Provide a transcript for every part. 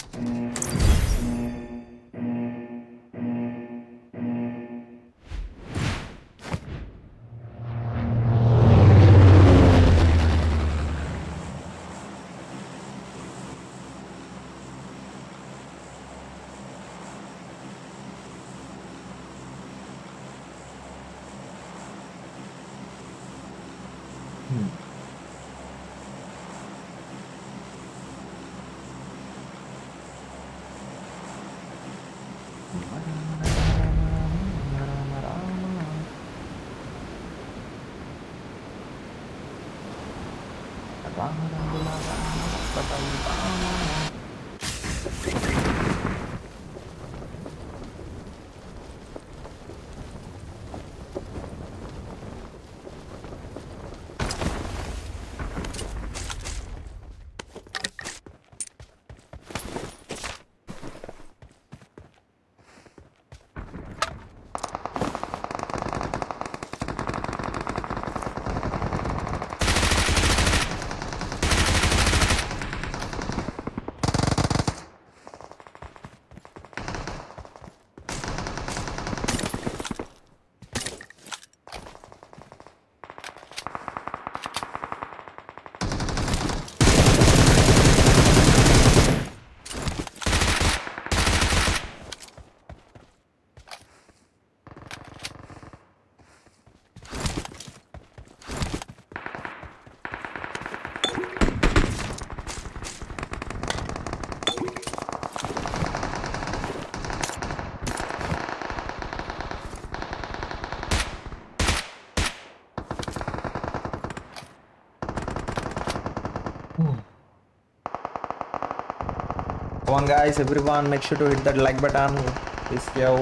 Come on guys, everyone, make sure to hit that like button. Please yo.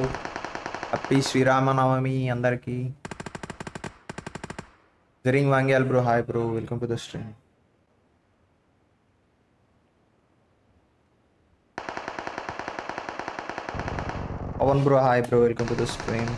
Happy Sri Ramanavami andarki. Zering Vangyal bro, hi bro, welcome to the stream. Pawan bro, hi bro, welcome to the stream.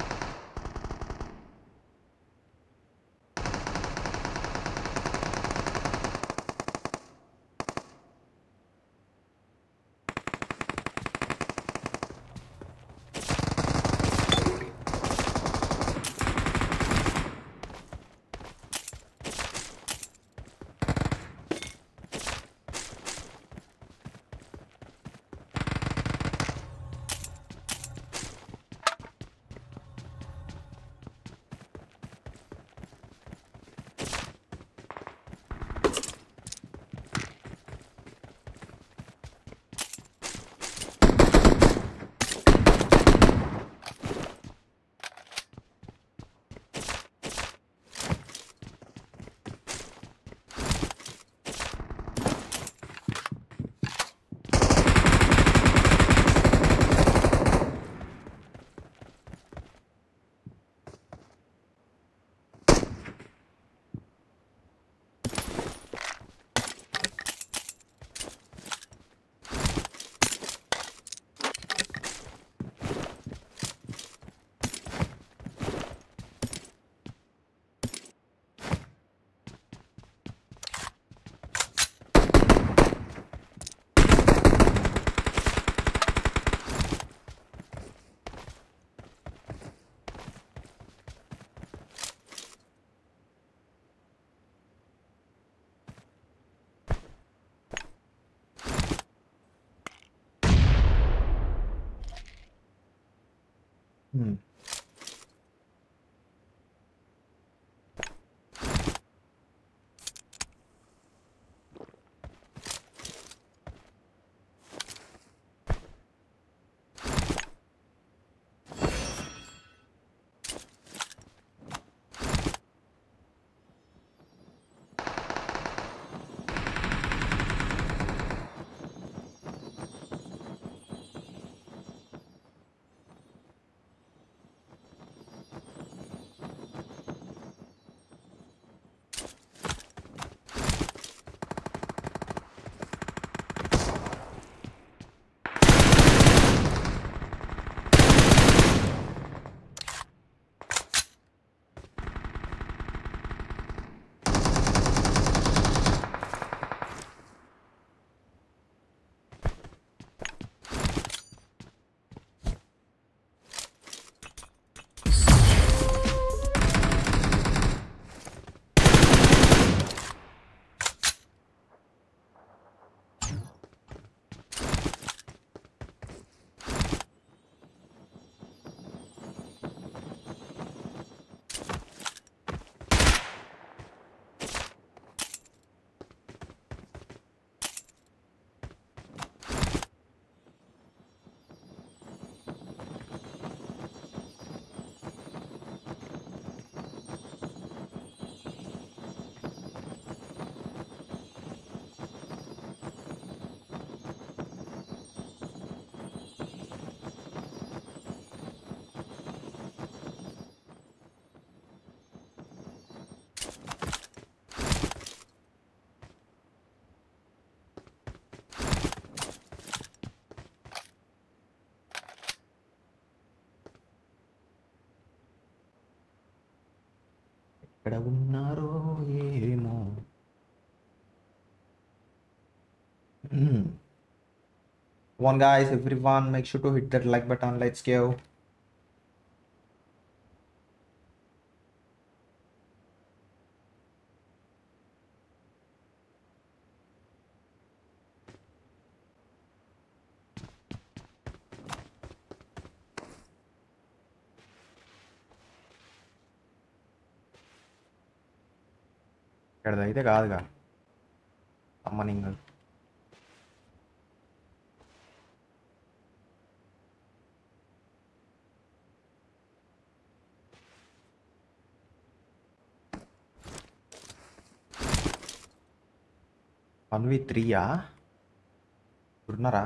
ఎక్కడ ఉన్నారో ఏమో. One guys, everyone, make sure to hit that like button. Let's go. ఇక్కడైతే కాదుగా summoning. 1v3 ఉన్నారా?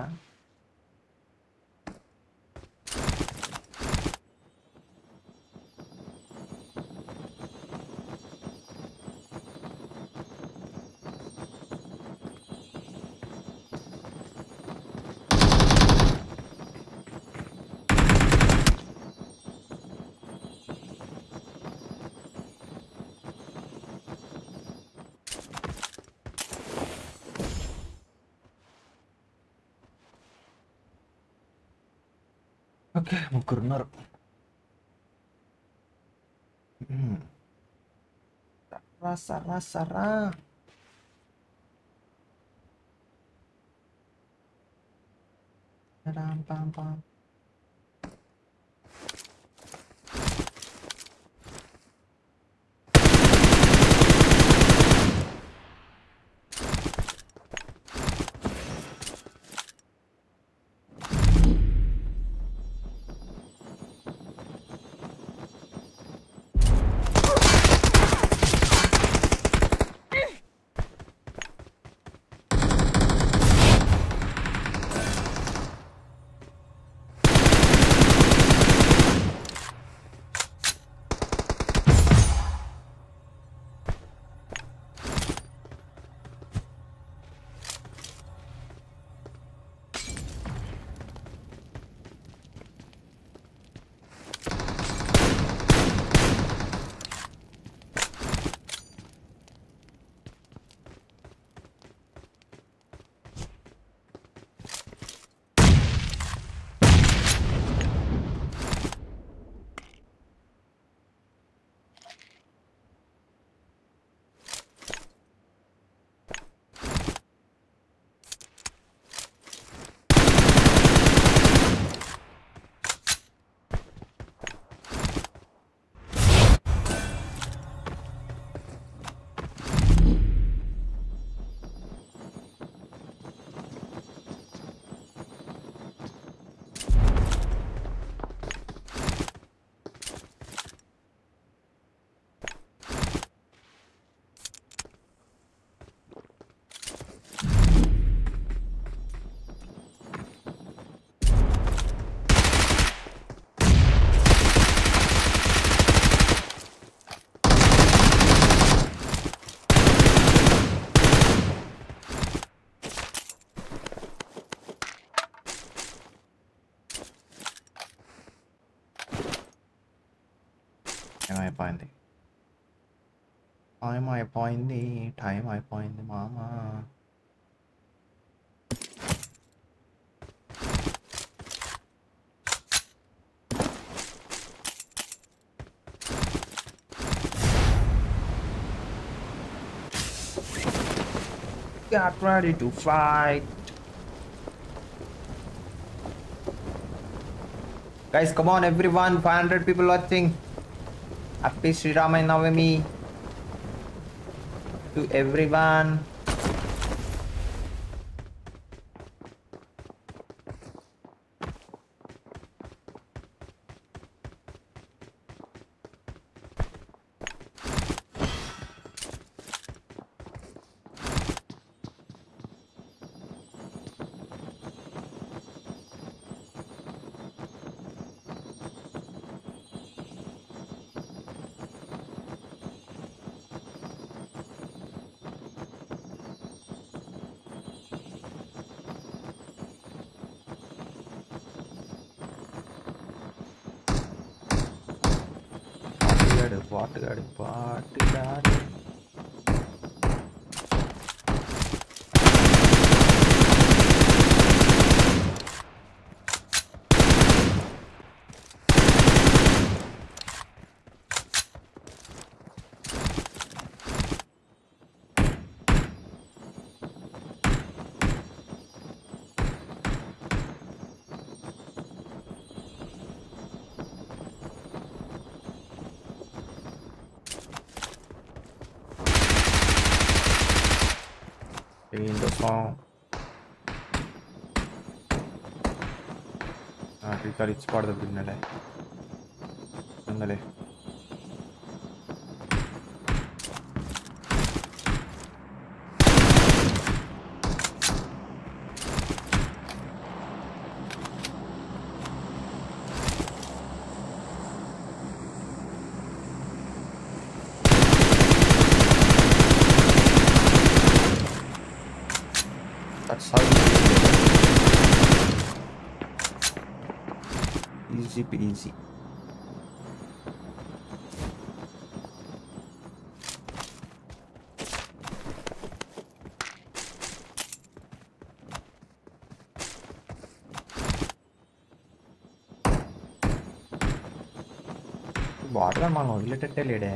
Okay, ముగ్గురున్నారు. సర్రా సర్రా సర్రా. రామ్ పామ్ పామ్. ఏమైపోయింది? టైం అయిపోయింది, టైం అయిపోయింది మామ. Get ready to fight. Guys, come on everyone, 500 people watching. Happy Sri Ramanavami to everyone. பாட்டுக்காடு. In the song. Rika it's part of the business. Andale. That's how easy peasy. Water man related.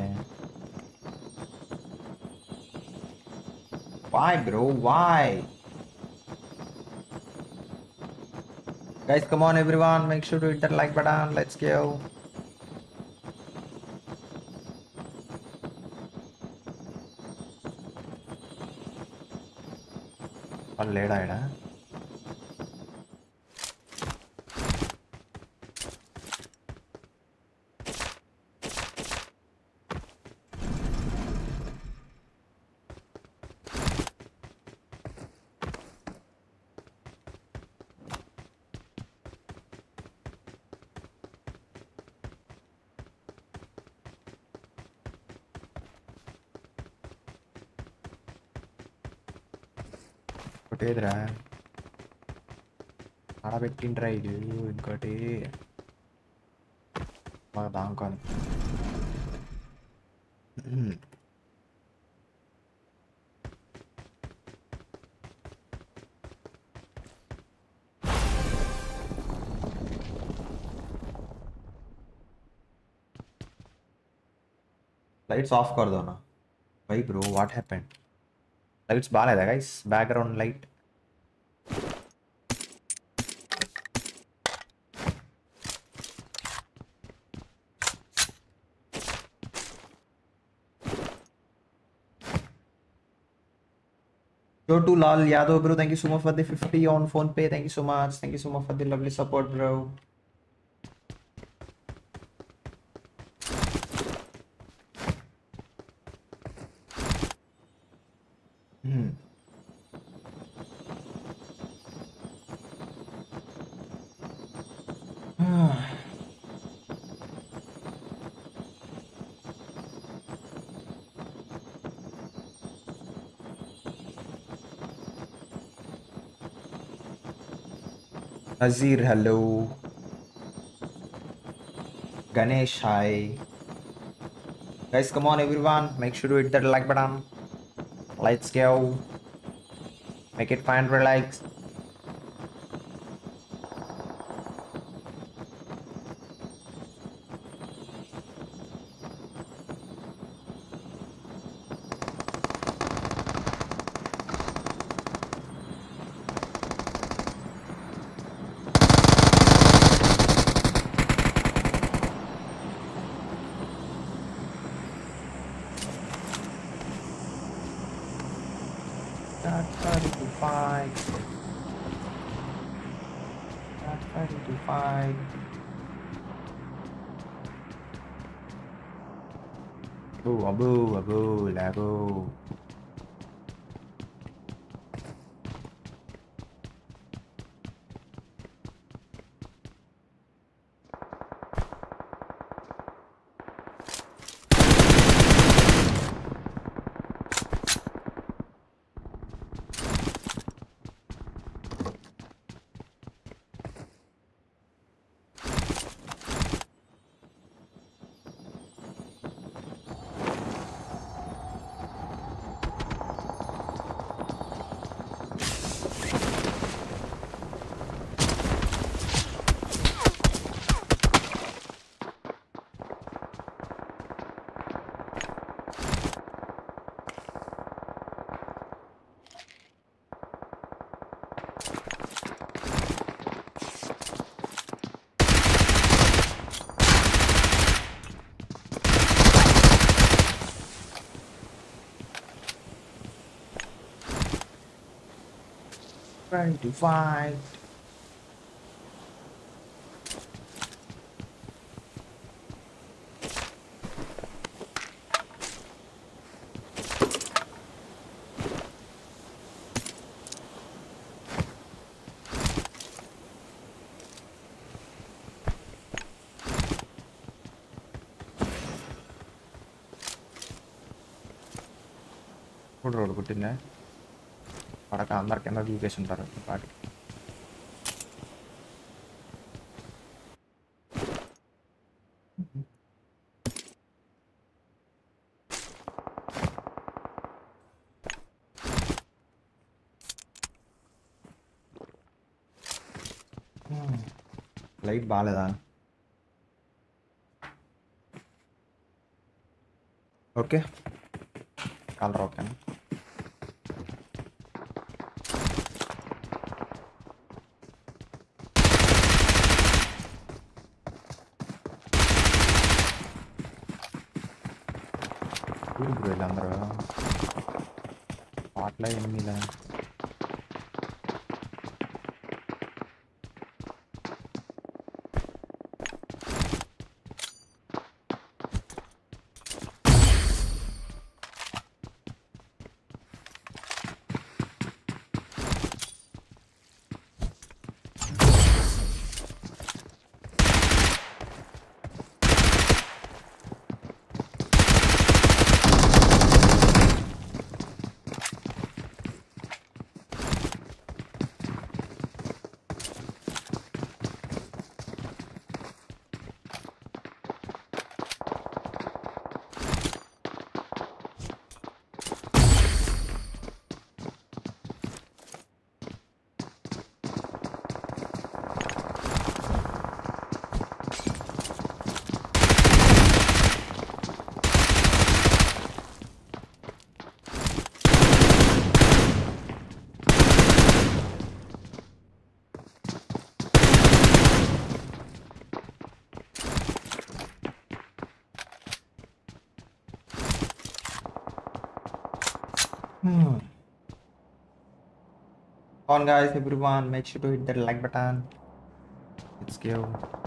Why, bro? Why? Guys, come on, everyone. Make sure to hit that like button. Let's go. Late आया కొట్టేదిరా ఆడబెట్టిండ్రా ఇది ఇంకోటి బాగా దాంకొని lights off कर दो ना भाई bro what happened lights बालेदा guys background light Jotu Lal Yadav bro, thank you so much for the 50 on phone pay. Thank you so much. Thank you so much for the lovely support, bro. Nazir, hello. Ganesh, hi. Guys, come on, everyone. Make sure to hit that like button. Let's go. Make it 500 likes. Abu, Lago. Ready to fight. Road kutinne. Padaka andar kena location taruh party. Light baladan. Okay. Color open. Bro, ilandra. Patla enemy la. Come on guys, everyone, make sure to hit that like button. Let's go.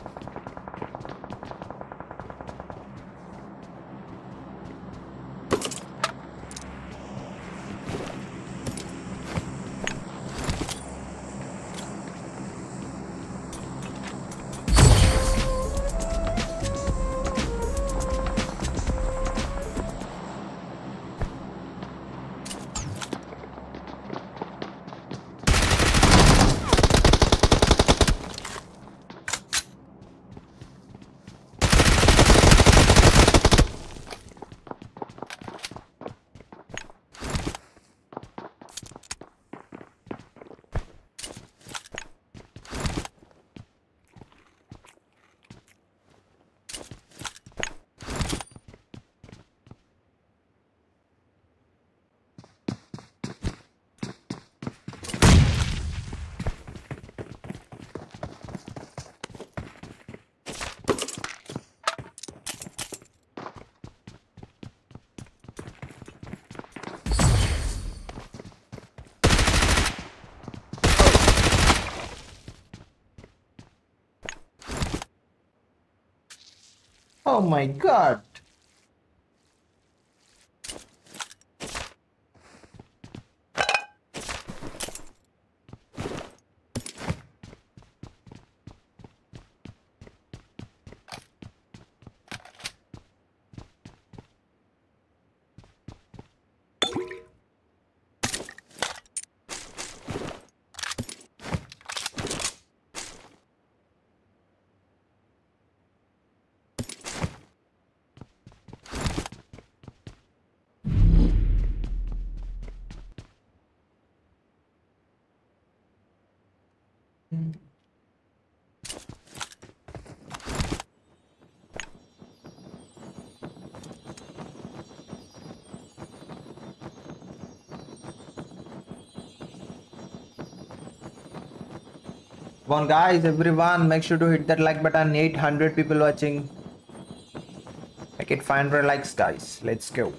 Oh my god. Come on guys, everyone, make sure to hit that like button. 800 people watching. Make it 500 likes guys. Let's go.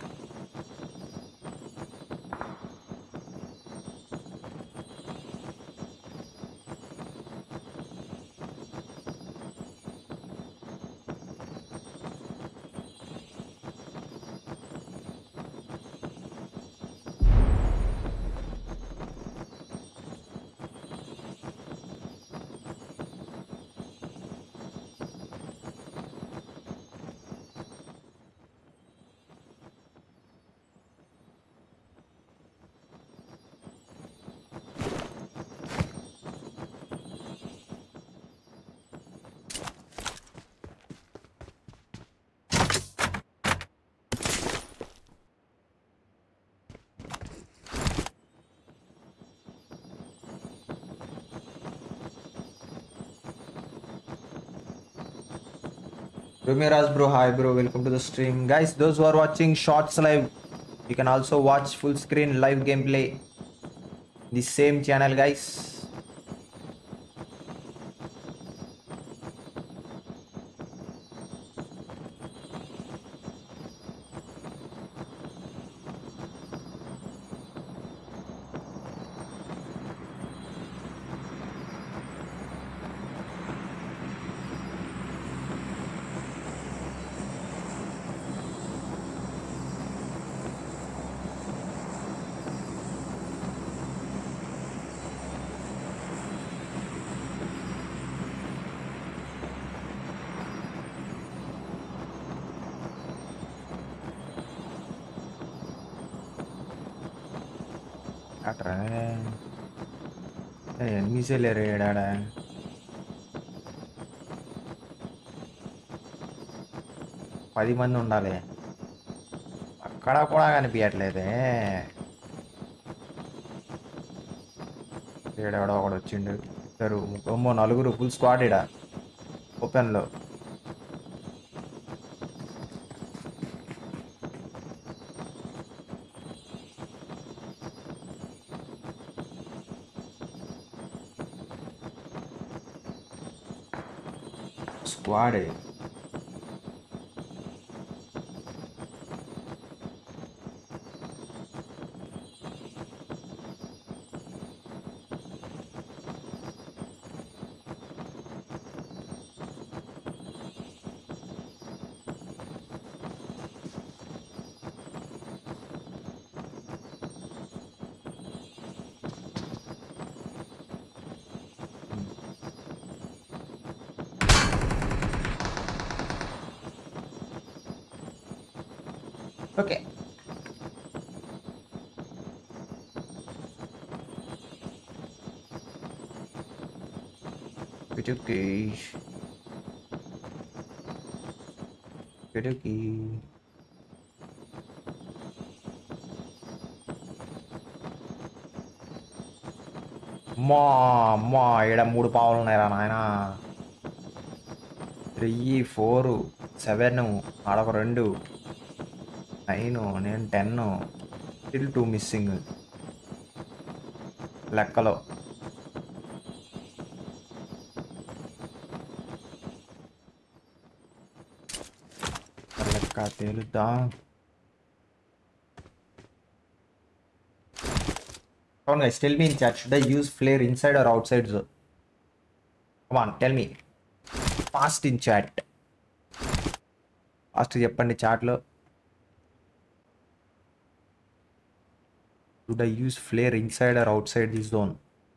Rumiras bro, hi bro, welcome to the stream. Guys, those who are watching shorts live, you can also watch full screen live gameplay. The same channel, guys. Enemies లేరు పది మంది ఉండాలి అక్కడ కూడా కనిపించట్లేదే ఏడెవడో ఒకడు వచ్చిండు ఇద్దరు ముగ్గురు నలుగురు ఫుల్ స్క్వాడ్ ఇడ ఓపెన్లో స్క్వాడ్ ఓకే Keduki. Keduki. మా ఈడ 3 పావులు ఉన్నాయిరా నాయన 3 4 7 ఆడొక 2 9 నేను 10 స్టిల్ 2 మిస్సింగ్ లెక్కలో లెక్క తేలుద్దా Come on guys, tell me in chat, should I use flare inside or outside zone? Come on, tell me. Fast in chat. Fast cheppandi chat lo. Should I use flare inside or outside this zone?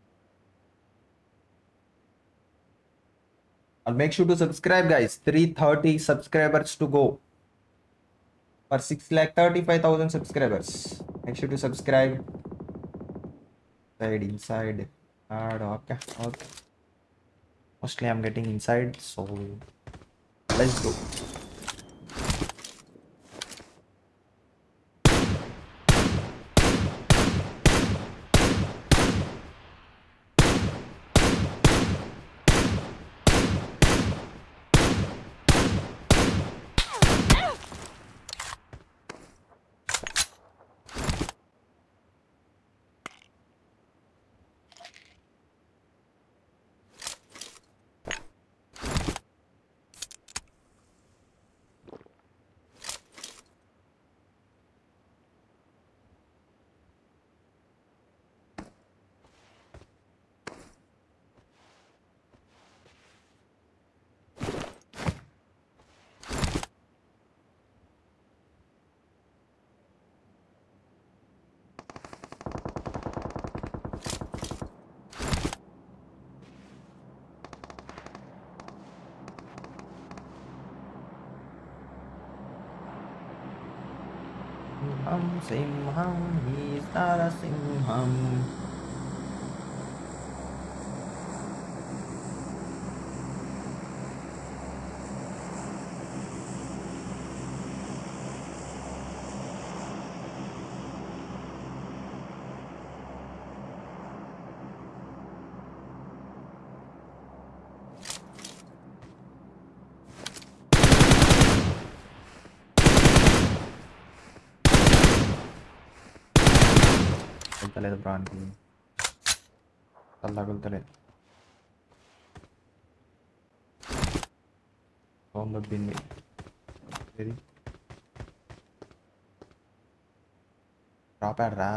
I'll make sure to subscribe guys. 330 subscribers to go. For 6,35,000 subscribers. Make sure to subscribe. Inside. Okay. Mostly I'm getting inside, so let's go. Simham, he's not a Simham. తగలలేదు బ్రాన్కి, అసలు తగులుతలేదు. Phone దొబ్బింది. ఏది drop ఆడరా?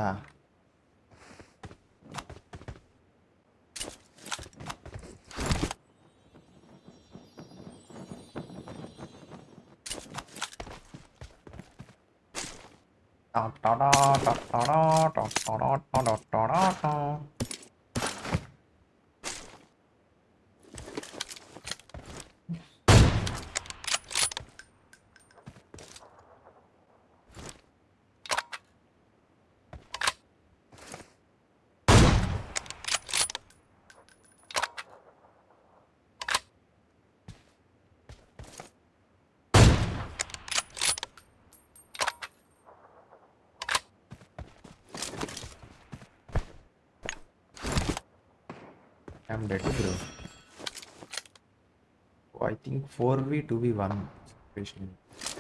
I'm dead, bro. Oh, I think 4v 2v1 situation.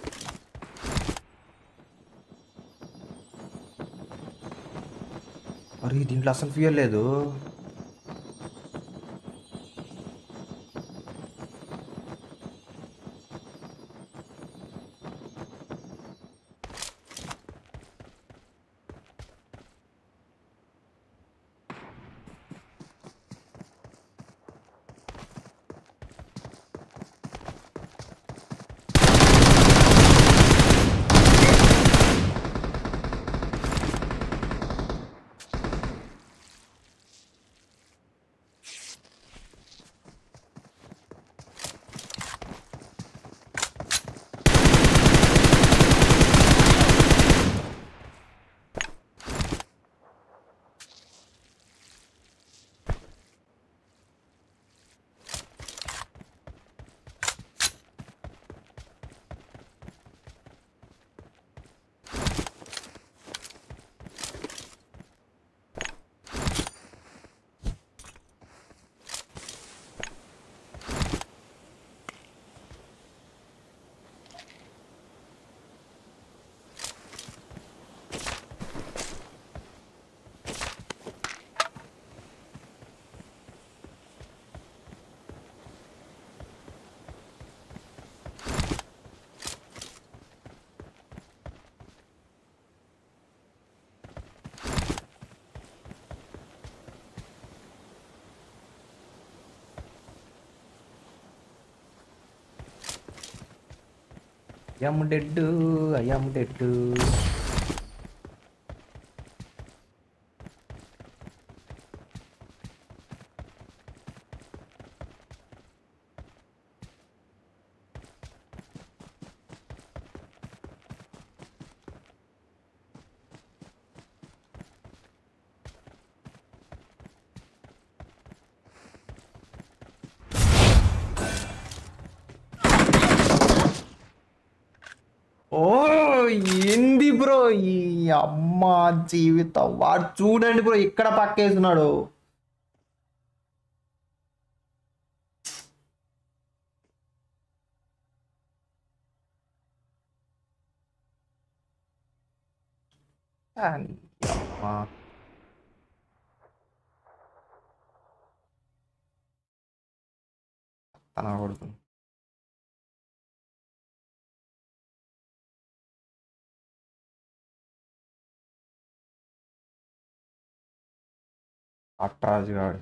అరే దీంట్లో అసలు fuel లేదు. I am dead. I am dead. ఓ ఏంది bro ఈ అమ్మ జీవితం. వాడు చూడండి బ్రో ఇక్కడ పక్కేస్తున్నాడు. అమ్మా తన కొడుకు అట్రాజు గాడు.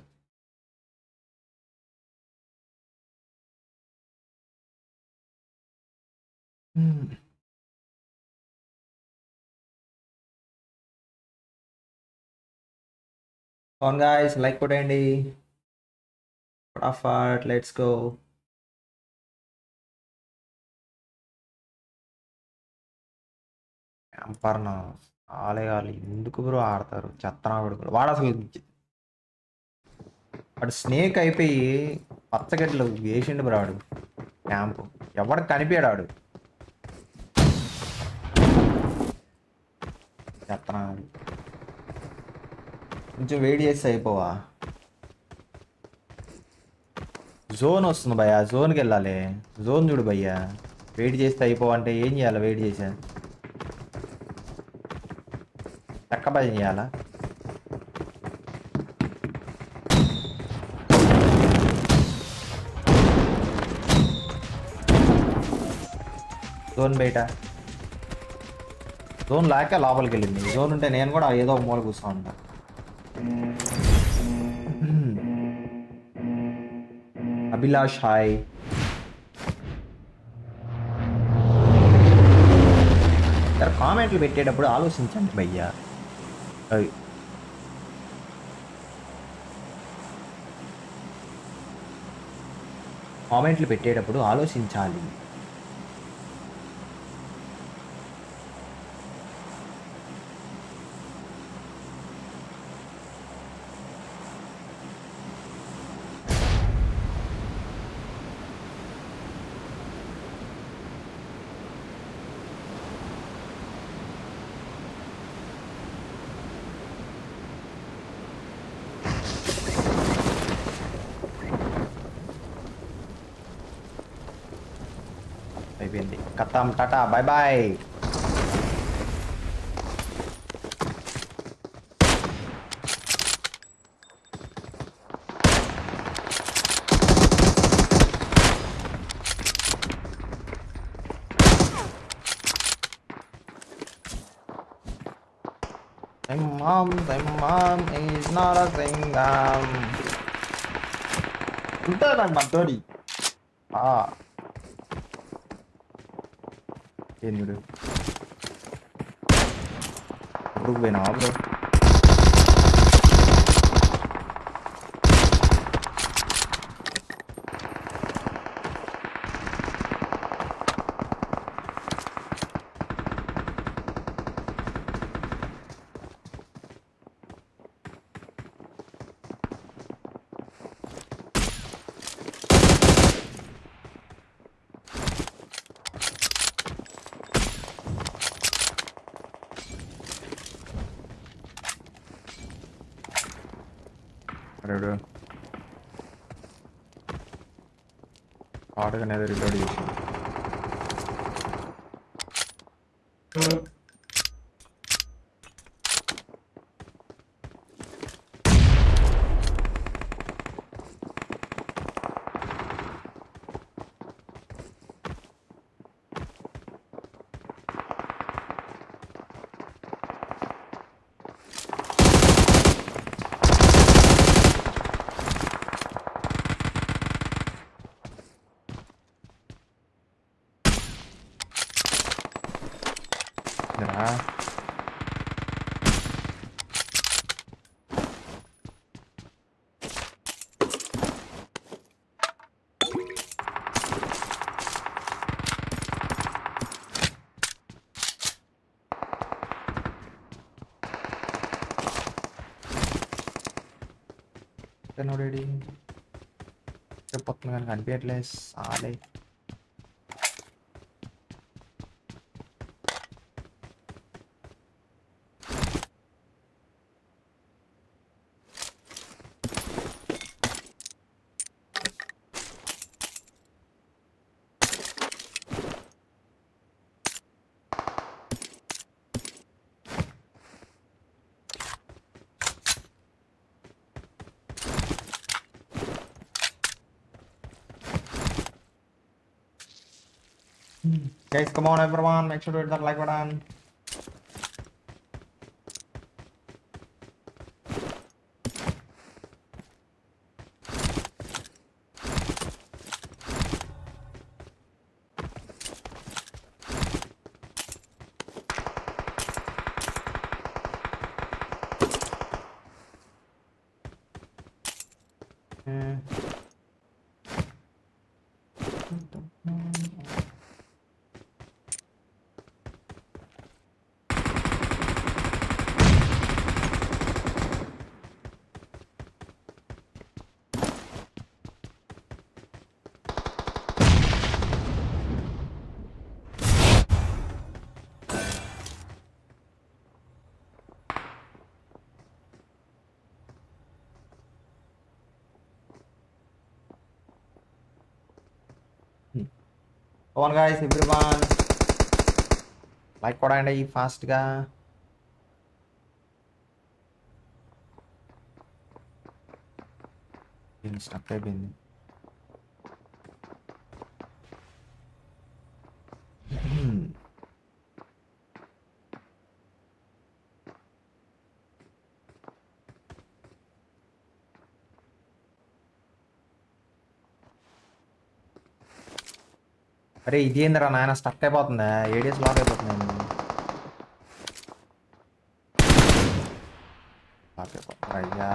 గైస్ లైక్ కొట్టండి ఫటాఫట్. Let's go. క్యాంపర్న ఆలయాలు ఎందుకు బ్రో ఆడతారు చెత్తనా కొడుకులు. వాడు అసలు వాడు స్నేక్ అయిపోయి పచ్చగడ్డలు వేసిండు బ్రో వాడు క్యాంపు. ఎవరికి కనిపించాడు వాడు చెత్తనా. కొంచెం వెయిట్ చేస్తే అయిపోవా. జోన్ వస్తుంది భయ్యా, జోన్కి వెళ్ళాలి. జోన్ చూడు భయ్యా, వెయిట్ చేస్తే అయిపోవంటే ఏం చేయాలి? వెయిట్ చేసా చక్క భజన చేయాలా? జోన్ బయట జోన్ లేక లోపలికి వెళ్ళింది. జోన్ ఉంటే నేను కూడా ఏదో ఒక మూల కూర్చో ఉంటా. అభిలాష్ హాయ్. కామెంట్లు పెట్టేటప్పుడు ఆలోచించండి భయ్యా. కామెంట్లు పెట్టేటప్పుడు ఆలోచించాలి. అయిపోయింది. కథం tata bye bye. Mom is not a singer. Udah nak bantu. Ini udah. Bro, benar bro. Ada ఆడగానే రిలోడ్ చేసి రెడీ చెప్పొస్తుంది కానీ కనిపించట్లేదు సాలే. Guys, come on everyone, make sure to hit that like button. Come on guys, everyone. Like కొడండి fast గా. ఇది stuck అయిపోయింది. అరే ఇదేందిరా నాయన స్టక్ అయిపోతుందా ఏడిఎస్ లాక్ అయిపోతుంది లాక్ అయిపోతుంది అయ్యా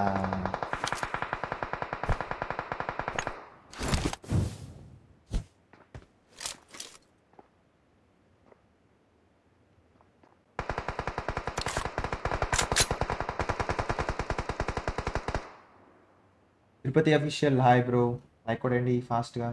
Tirupati official hi bro like కొడండి ఫాస్ట్గా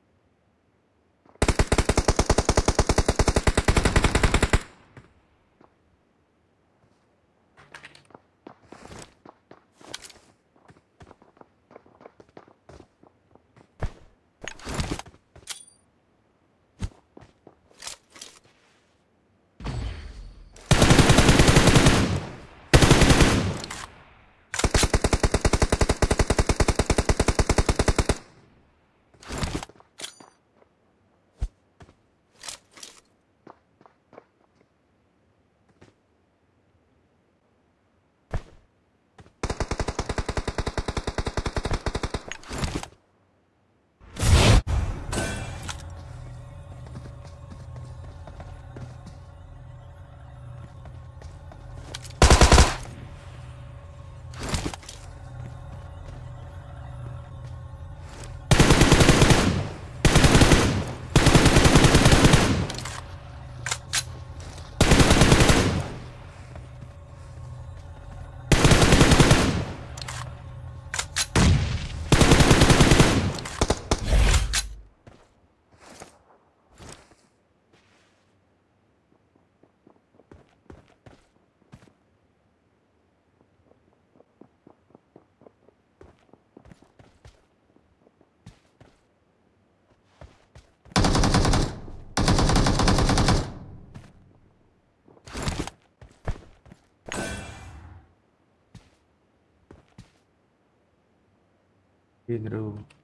బ్రో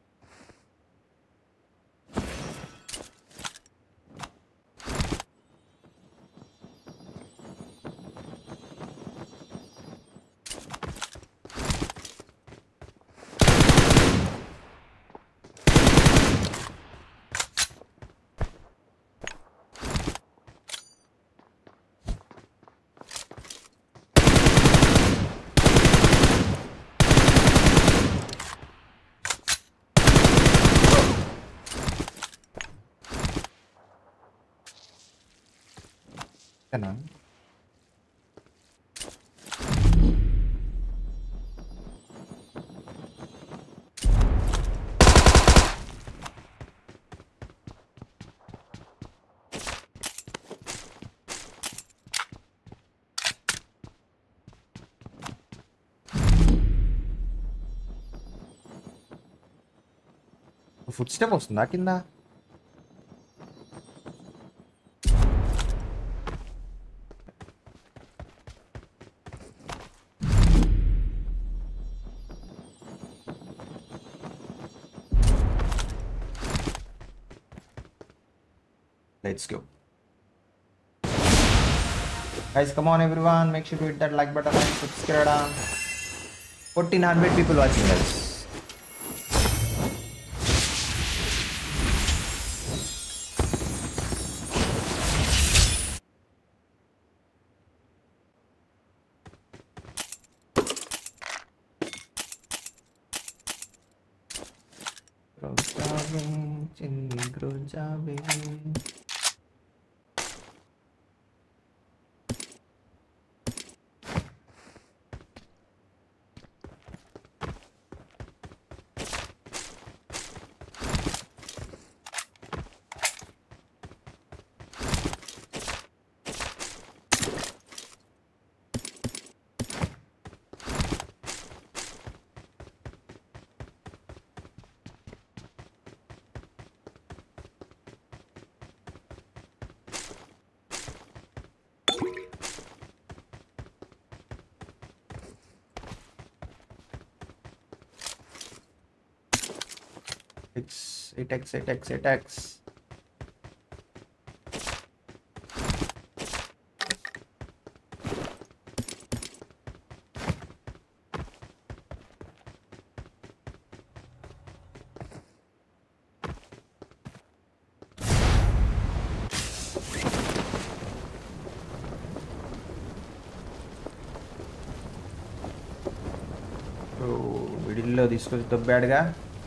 ఓకేనా ఫుడ్ స్టెప్ వస్తుందా కింద Let's go. Guys, come on everyone. Make sure to hit that like button and subscribe down. 1400 people watching guys. It X. నీళ్ళలో తీసుకొచ్చి దొబ్బాడుగా.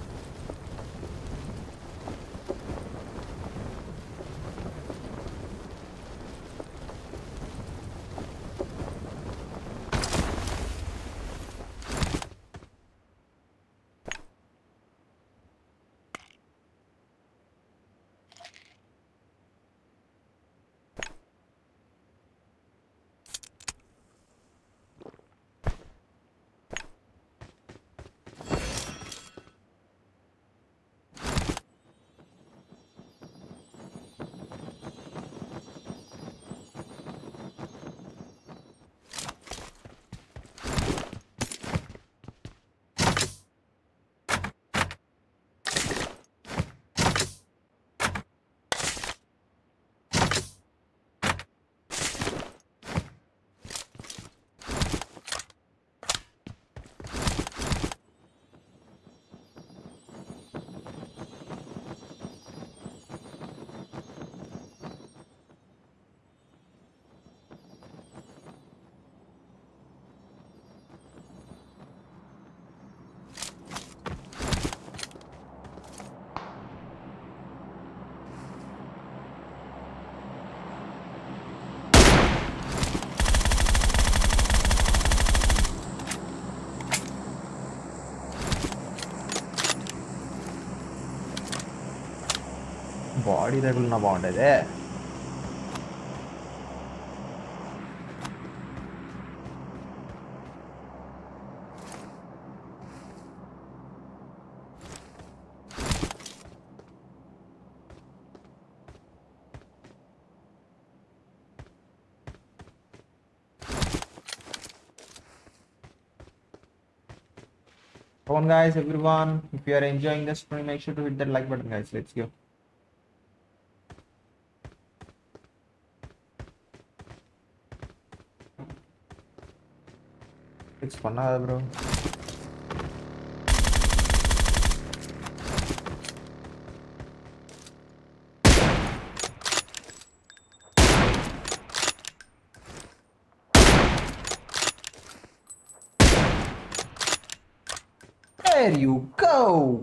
బాడీ తగులున్నా బాగుండేదే. Come on guys, everyone, if you are enjoying this stream, make sure to hit that like button guys. Let's go. It's fun bro. There you go.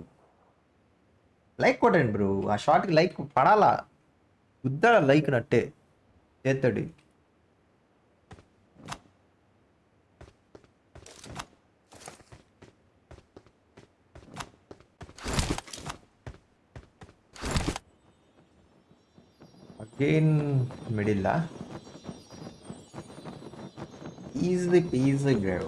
Like కొట్టండి bro. ఆ షాట్కి like పడాలా, గుద్దాల లైక్ నట్టే చేస్తాడు. Again మిడిల్లా easy peasy bro.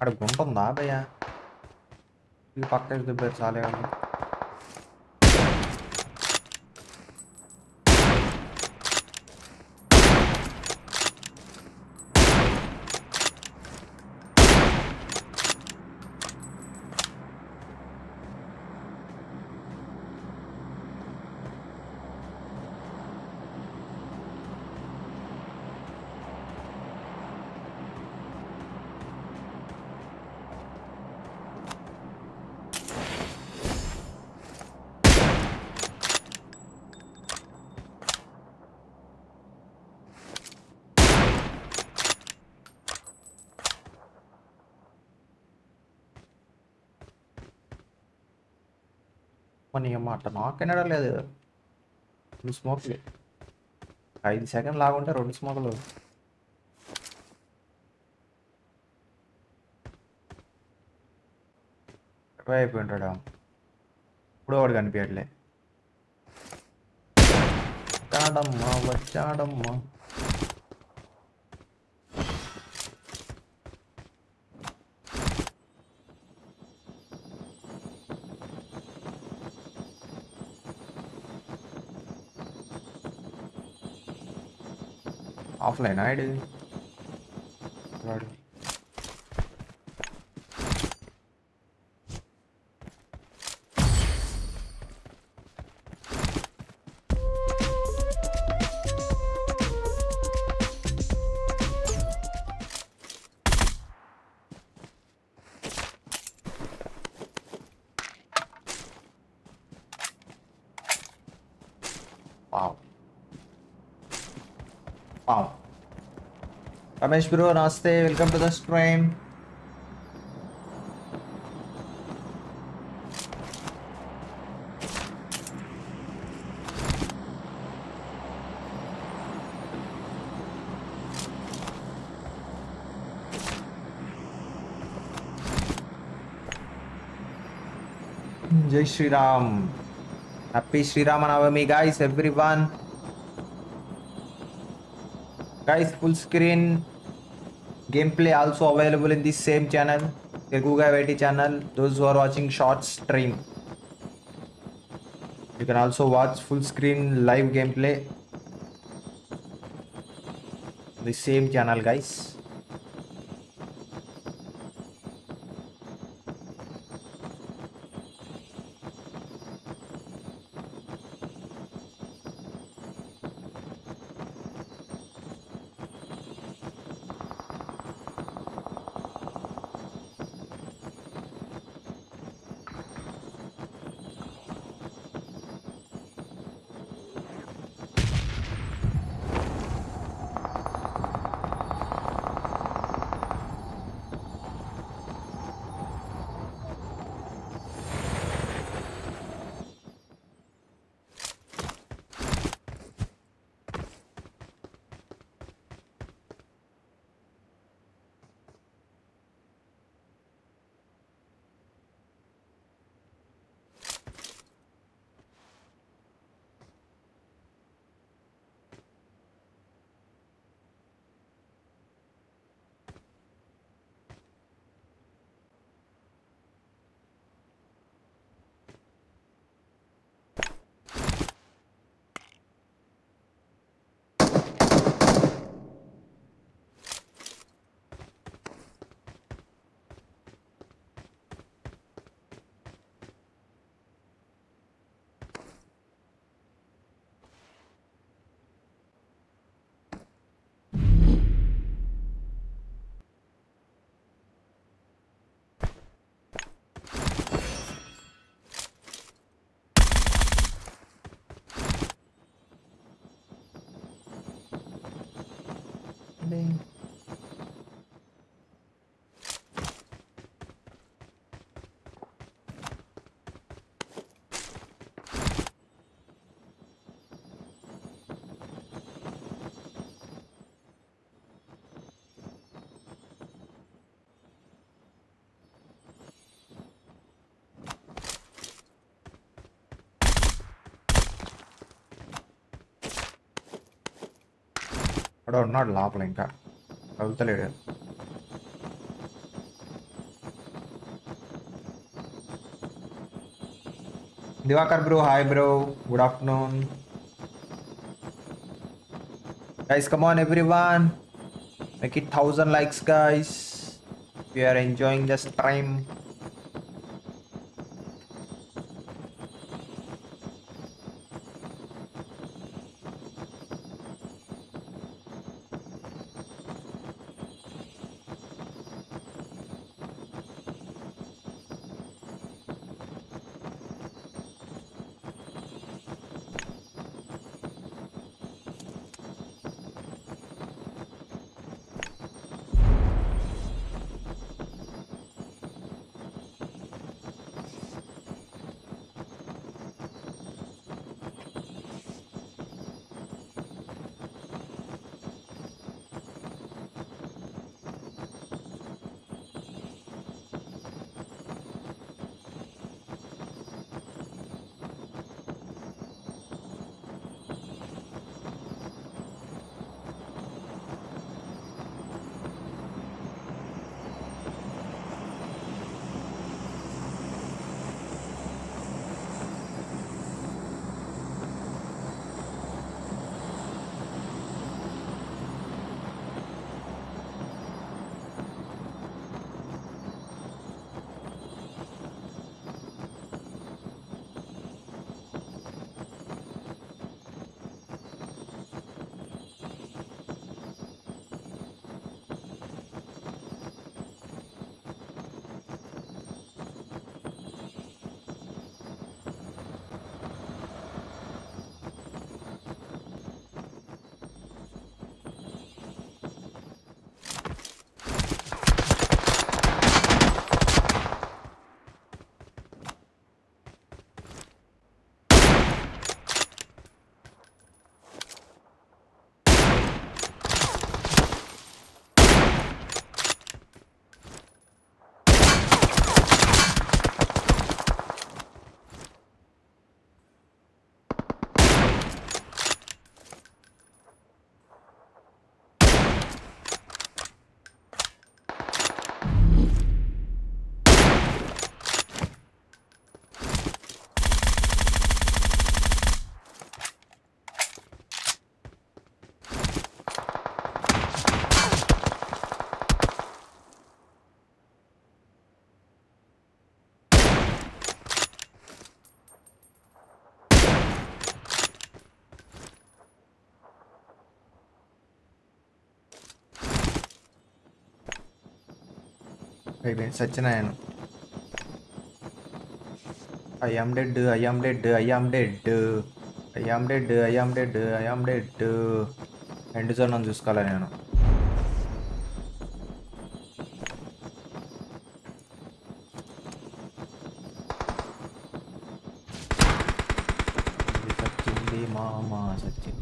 అక్కడ గుంట ఉందా భయ్యా? ఈ పక్క దిబ్బారు చాలే వాళ్ళు. మన మాట నాకైనా లేదు. 2 స్మోక్లు 5 సెకండ్ లాగుంటే 2 స్మోకులు. ఎక్కువ అయిపోయింటాడు. ఇప్పుడు వాడు కనిపించట్లే. వచ్చాడమ్మా వచ్చాడమ్మా. ఆఫ్లైన్ ఆడు వాడు. Wow wow. రమేష్ బ్రో నమస్తే, వెల్కమ్ టు ద స్ట్రీమ్. జై Shriram. Happy Sriramanavami guys, everyone. Guys, full screen gameplay also available in this same channel, Telugu Guy YT channel. Those who are watching short stream, you can also watch full screen live gameplay the same channel guys. అక్కడ ఉన్నాడు లోపల, ఇంకా కదులుతలేడు. Diwakar bro, hi bro. Good afternoon. Guys, come on everyone. Make it 1000 likes, guys. We are enjoying the stream. Maybe such an I am dead, I am dead, I am dead. I am dead, I am dead, I am dead. End zone on చూసుకోవాలి నేను. సచ్చింది మామ సచ్చింది.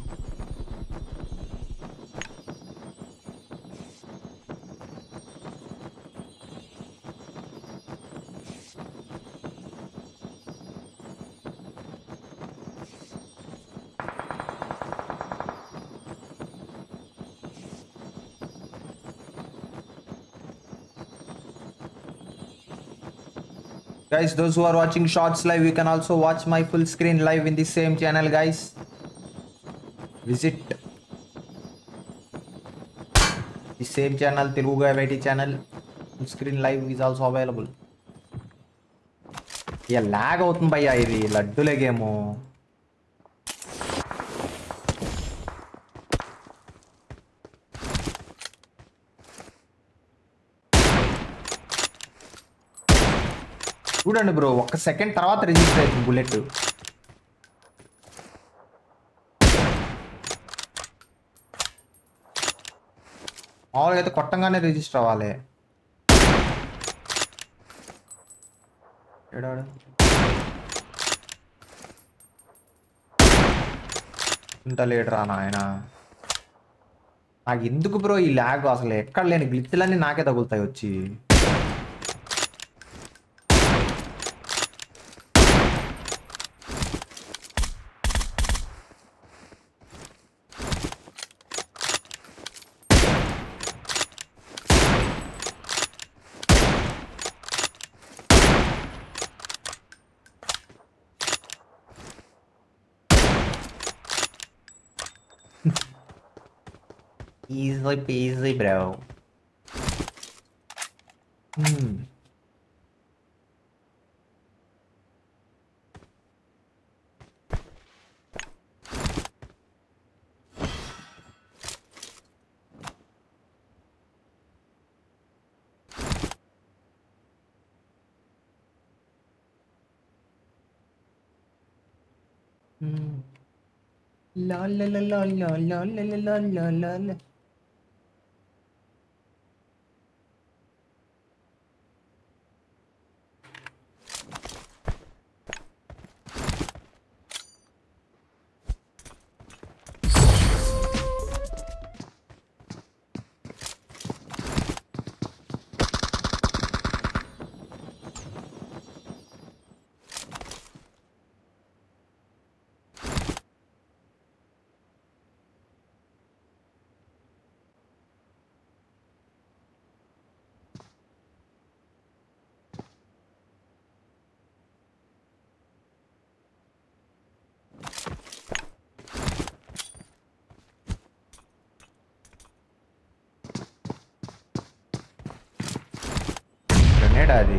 Guys, those who are watching shorts live, you can also watch my full screen live in the same channel, guys. Visit the same channel, Telugu IIT channel. Full screen live is also available. Yeah, lag అవుతుంది భయ్యా ఇది లడ్డులే game. చూడండి bro, ఒక్క second తర్వాత register అవుతుంది bullet. మామూలుగా అయితే కొట్టంగానే రిజిస్టర్ అవ్వాలి. ఏడాడు ఇంత లేట్ రా నాయన. నాకు ఎందుకు బ్రో ఈ ల్యాగ్? అసలు ఎక్కడ లేని గ్లిచ్లన్నీ నాకే తగులుతాయి వచ్చి. Easy peasy, bro. Hmm. Hmm. La la la la la la la la la la la. Grenade అది.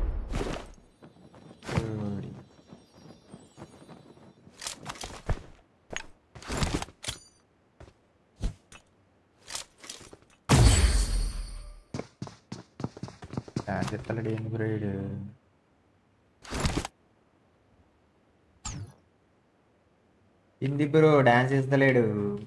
చెత్తలడి ఎందుకు రైడ్ హిందీ బ్రో డాన్స్ చేస్తలేడు.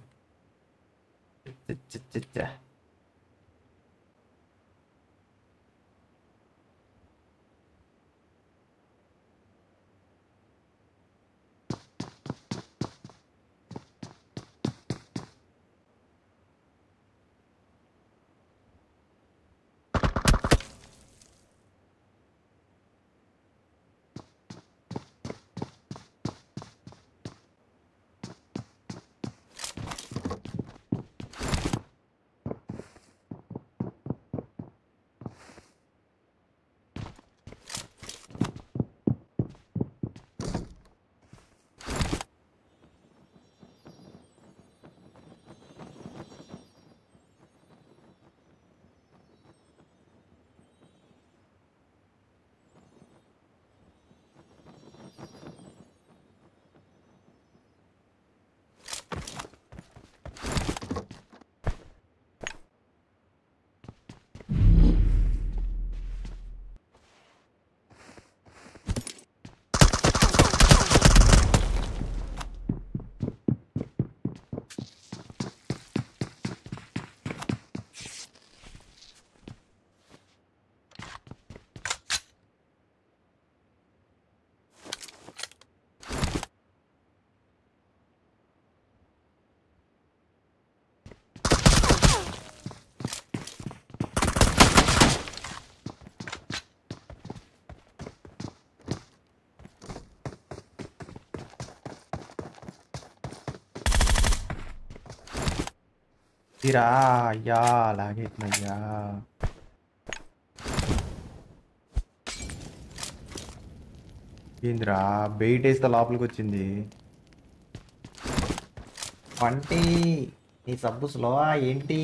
తీరా అయ్యా లాగేట్నయ్యా. ఏంద్రా బెయిట్ వేస్తే లోపలికి వచ్చింది. వంటి నీ సబ్బు స్లోవా ఏంటి?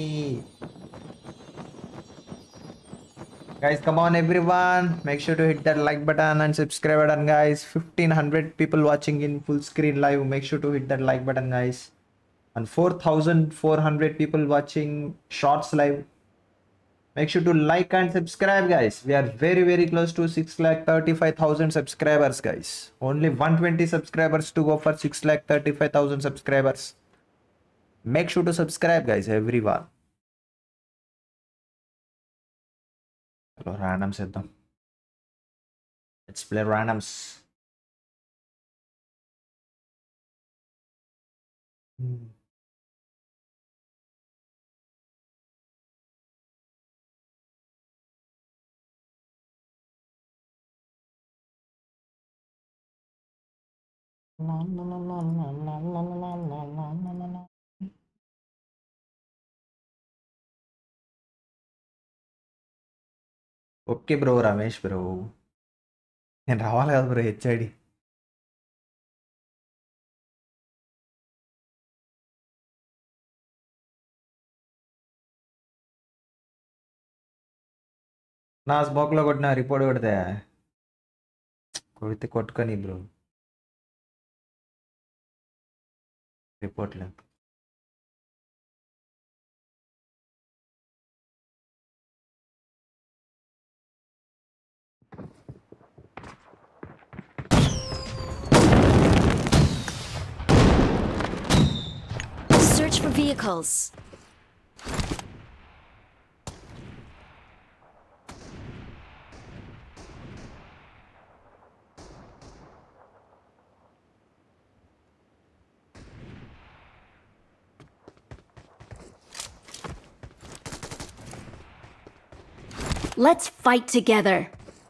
Guys, come on everyone. Make sure to hit that like button and subscribe button, guys. 1500 people watching in full screen live. Make sure to hit that like button, guys. And 4400 people watching shorts live. Make sure to like and subscribe, guys. We are very close to 6,35,000 subscribers, guys. Only 120 subscribers to go for 6,35,000 subscribers. Make sure to subscribe, guys, everyone. Hello, randoms చేద్దాం. Let's play randoms. Okay bro Ramesh bro, నేను రావాలి కదా bro HID. నా smoke లో కొట్టిన report కొడితే కొడితే కొట్టుకొని బ్రో రిపోర్ట్లు. Search for vehicles. Let's fight together.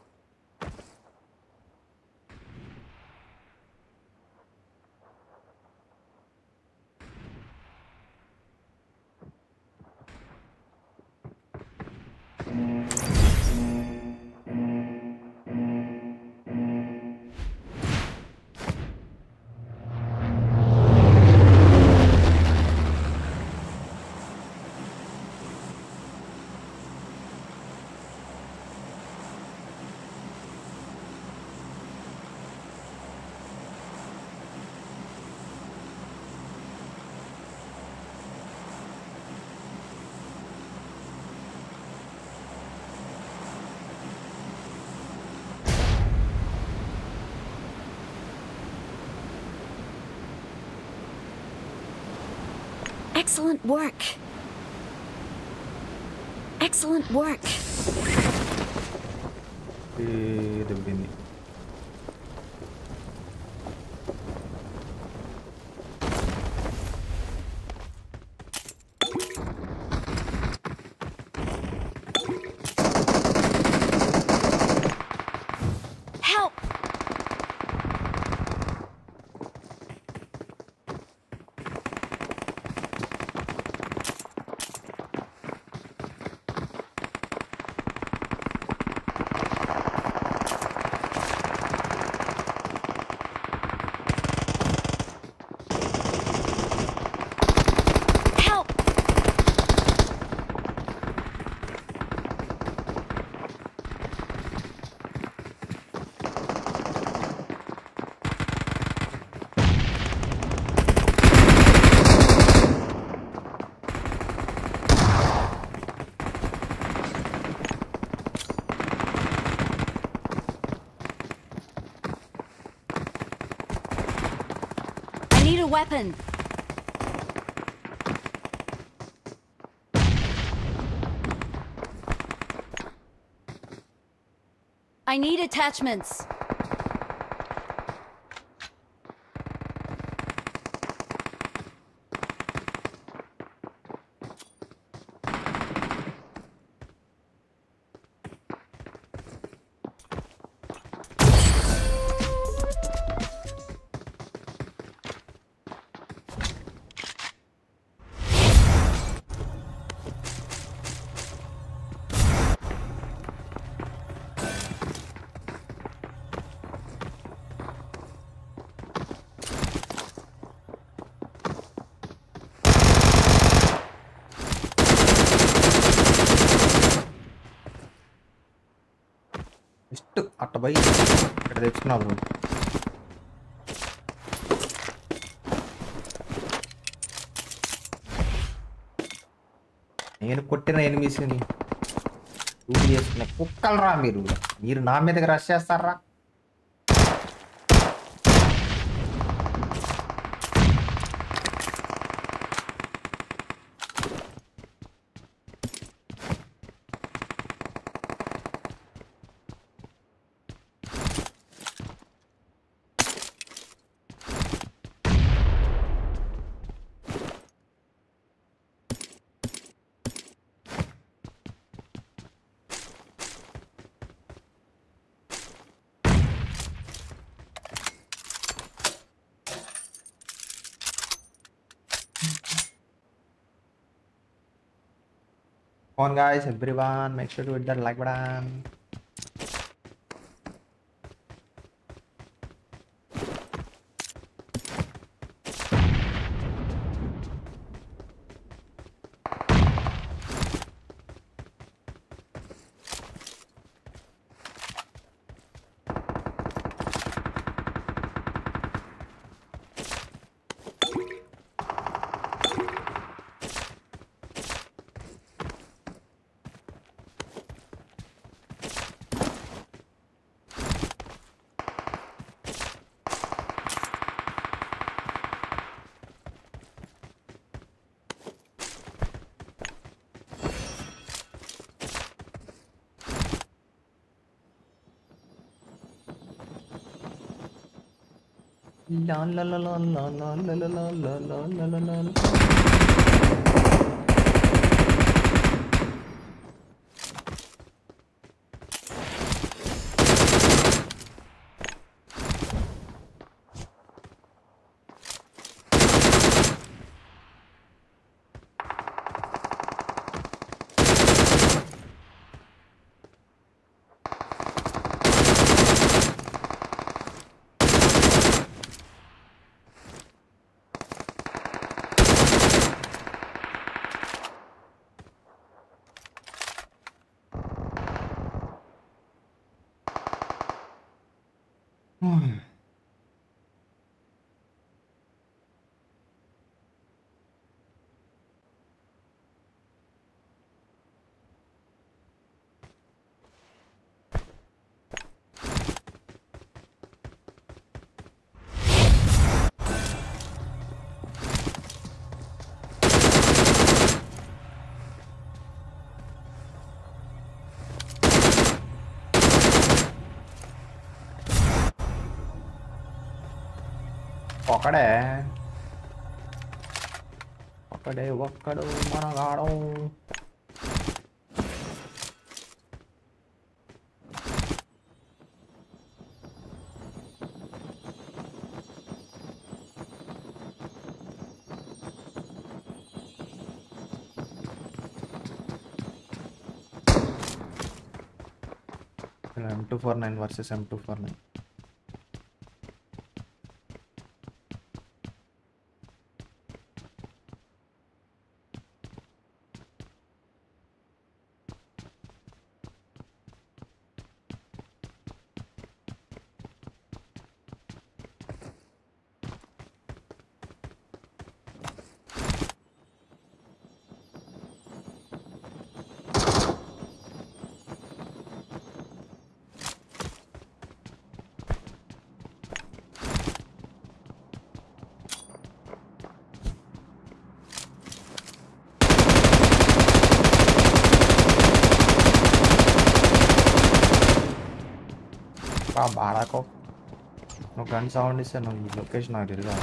Excellent work. Excellent work. దెబ్బింది. Help! Help! I need a weapon. I need attachments. Just అట్ట పోయి ఇక్కడ తెచ్చుకున్నా బ్రో. నేను కొట్టిన ఎనిమిస్ని డ్యూటీ చేసుకునే కుక్కలరా మీరు. మీరు నా మీదకి రష్ చేస్తారా? Come on guys, everyone, make sure to hit that like button. La la la la la la la la la la la la la la. ఒక్కడే ఒక్కడే ఒక్కడు మనగాడు. M249 versus M249. బాడాకో నువ్వు గన్ సౌండ్ ఇస్తే నువ్వు ఈ location నాకు తెలియదు.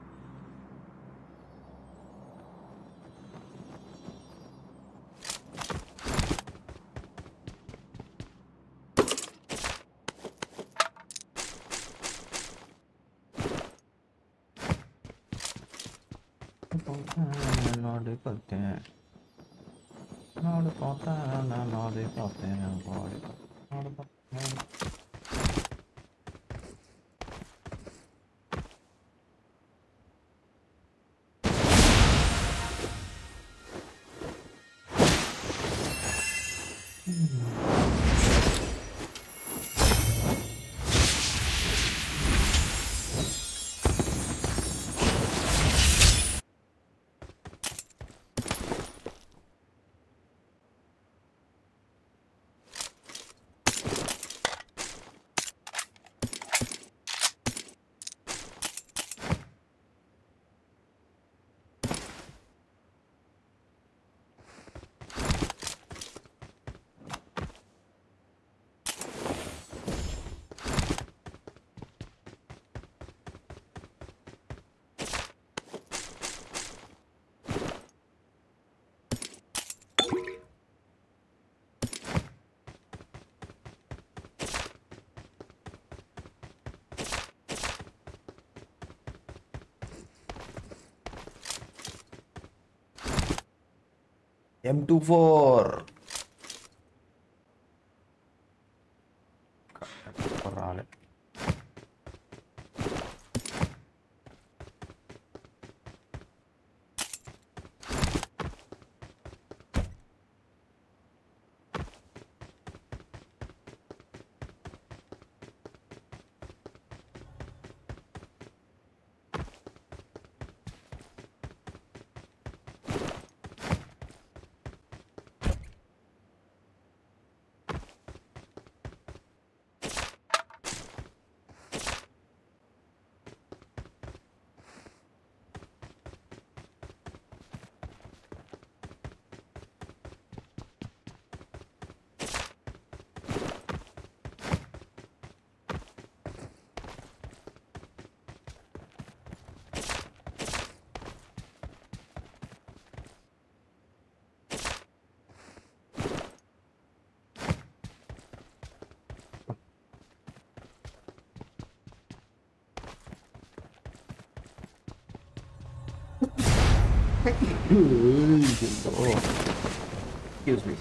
M24 రాలే. Oh, excuse me.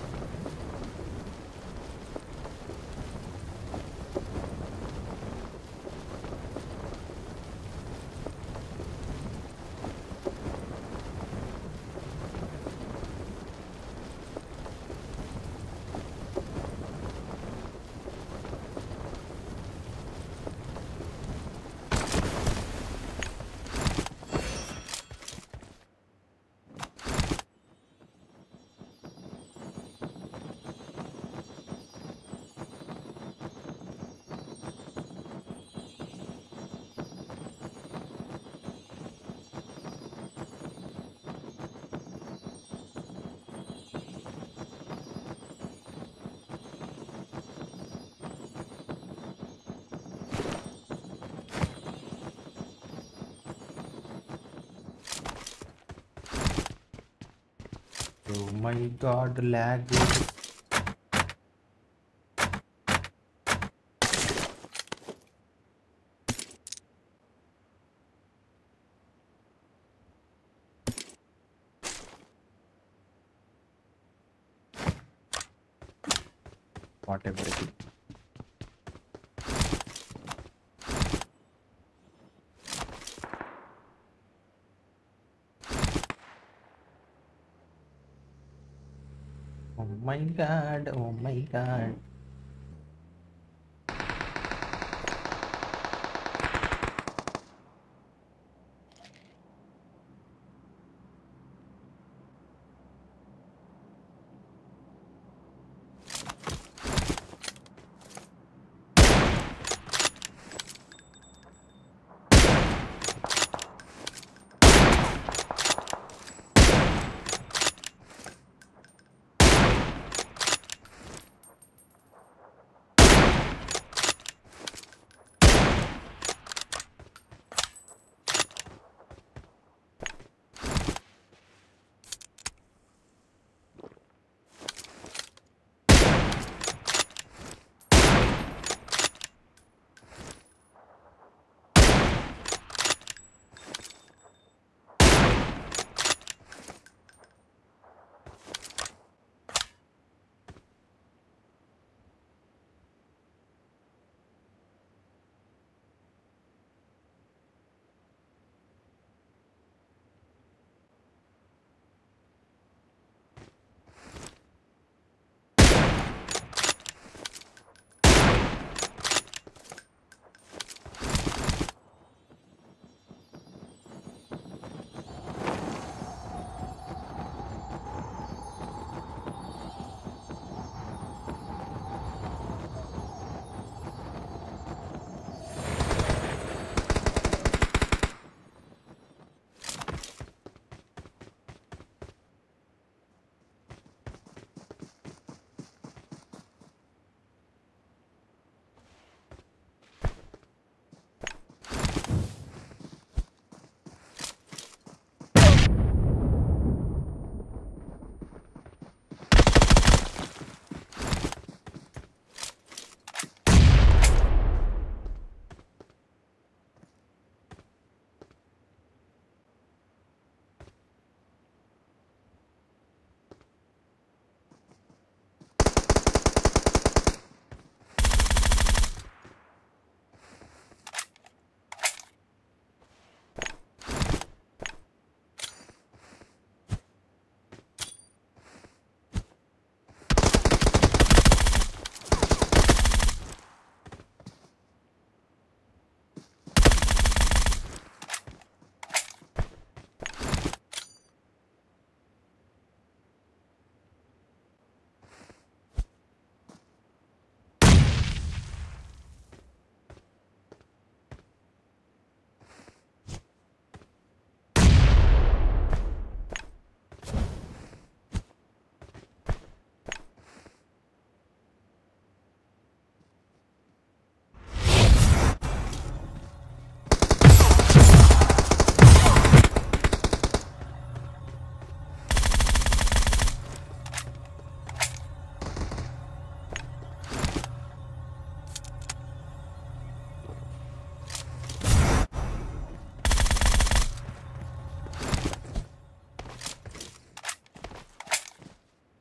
Oh my god, lag. Whatever it is. Oh my god, oh my god.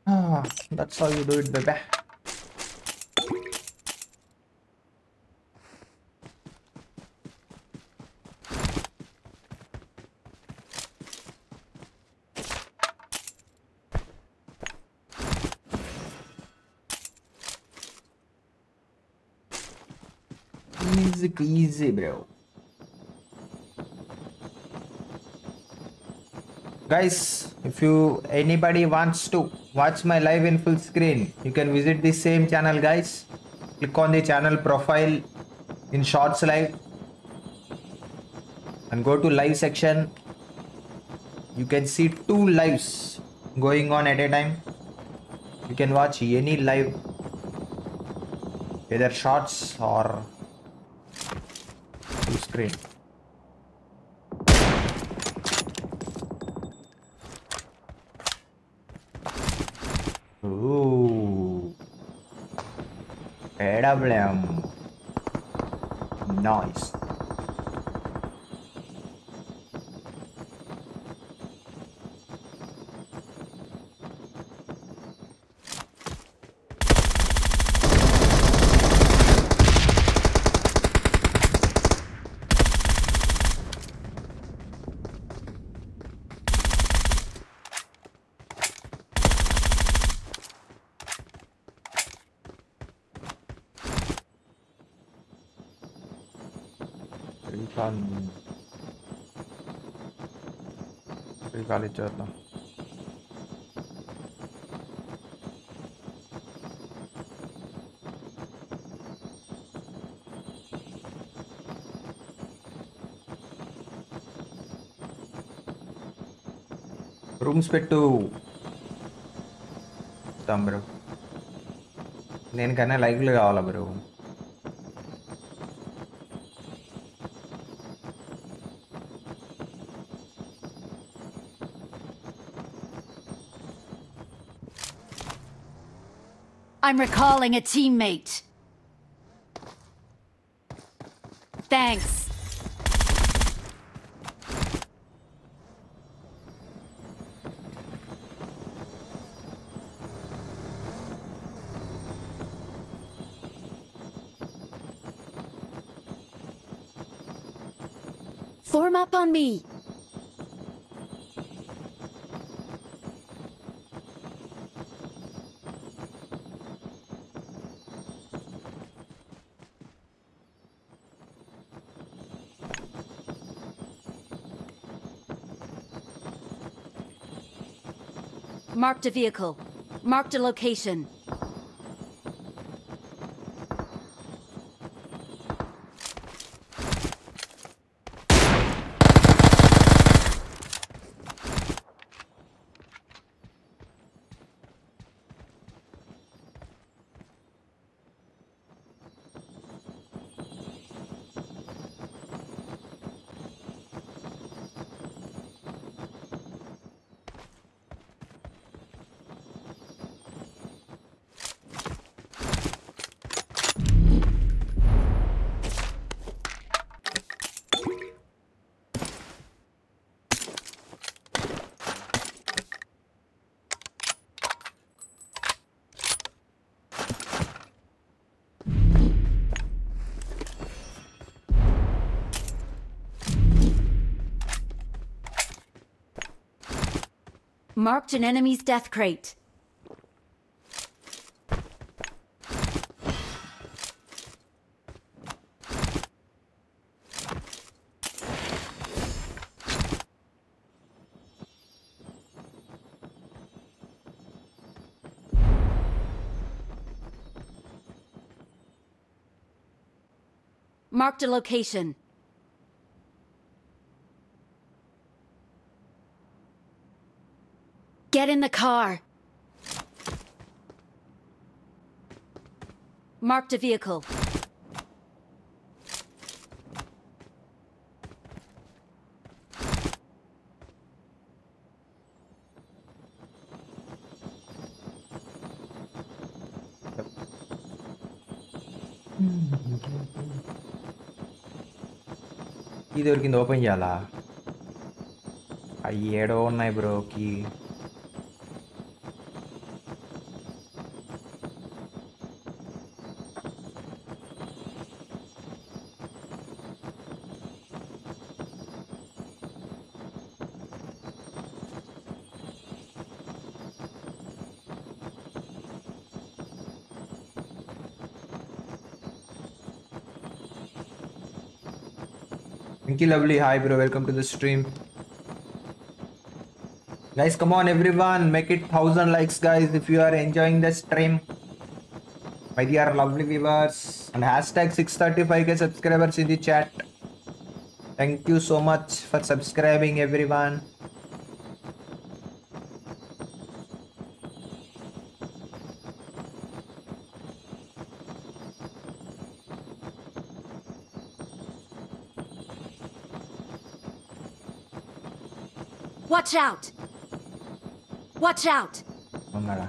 That's how you do it, baby. Easy peasy, bro. Guys, if anybody wants to watch my live in full screen, you can visit the same channel, guys. Click on the channel profile in Shorts Live and go to live section. You can see 2 lives going on at a time. You can watch any live, either shorts or full screen. Ooh. AWM. Nice. Recall చేద్దాం. Rooms పెట్టు bro. దేనికన్నా లైవ్లు కావాలా bro? I'm recalling a teammate. Thanks. Form up on me. Marked a vehicle. Marked a location. Marked an enemy's death crate. Marked a location. Get in the car. Marked a vehicle. ఇది దొరికింది, open చేయాలా? అవి ఏడో ఉన్నాయి bro కీ. Pinky Lovely, hi bro, welcome to the stream. Guys, come on everyone, make it 1000 likes guys if you are enjoying the stream. My dear lovely viewers, and hashtag 635k subscribers in the chat. Thank you so much for subscribing everyone. Watch out! Watch out! Mangala.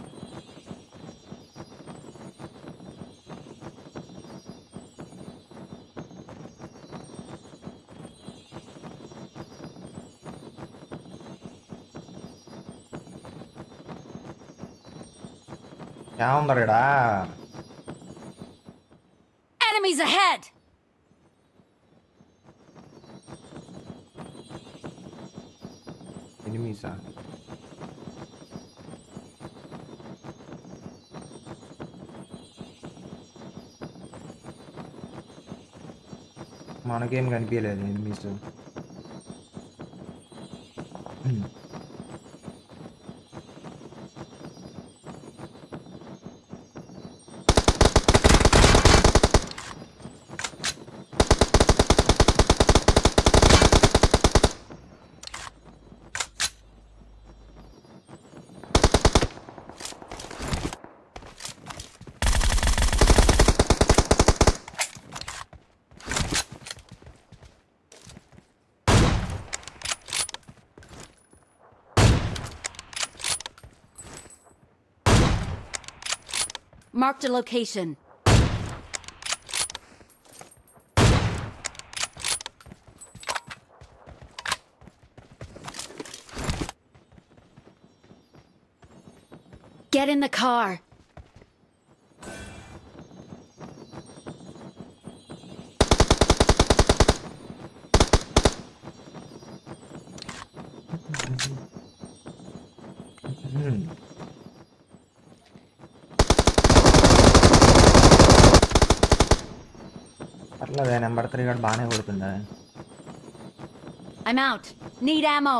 क्या ఉందరడా Enemies ahead! ఎనిమీసా మనకేం కనిపించలేదు enemies Marked a location. Get in the car. అట్లా number 3 గడ బానే కొడుతుందా I'm out. Need ammo.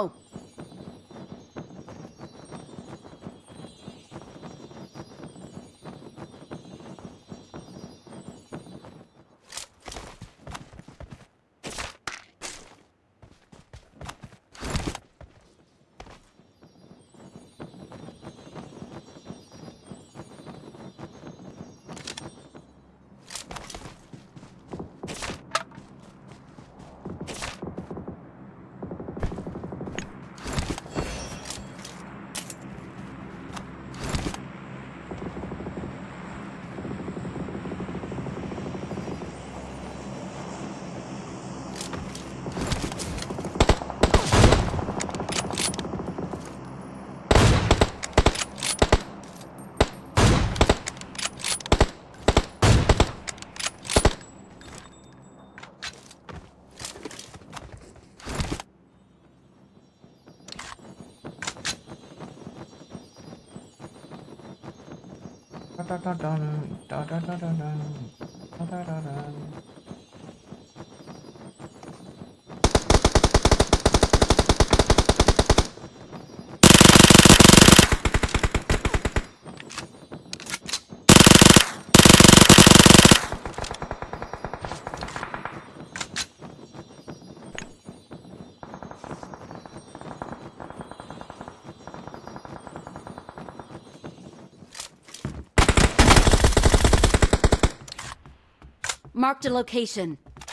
Marked a location.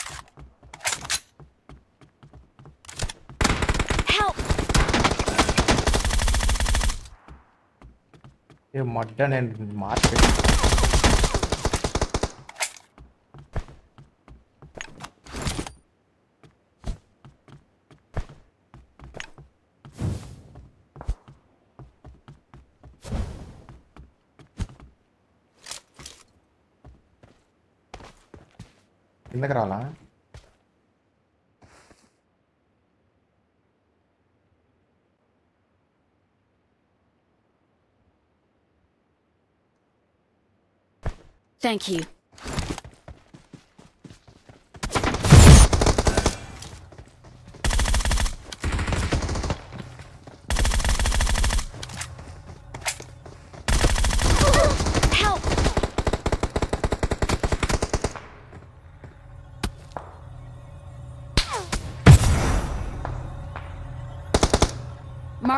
Help! ये mutton है मार्केट కిందకి రాలా Thank you.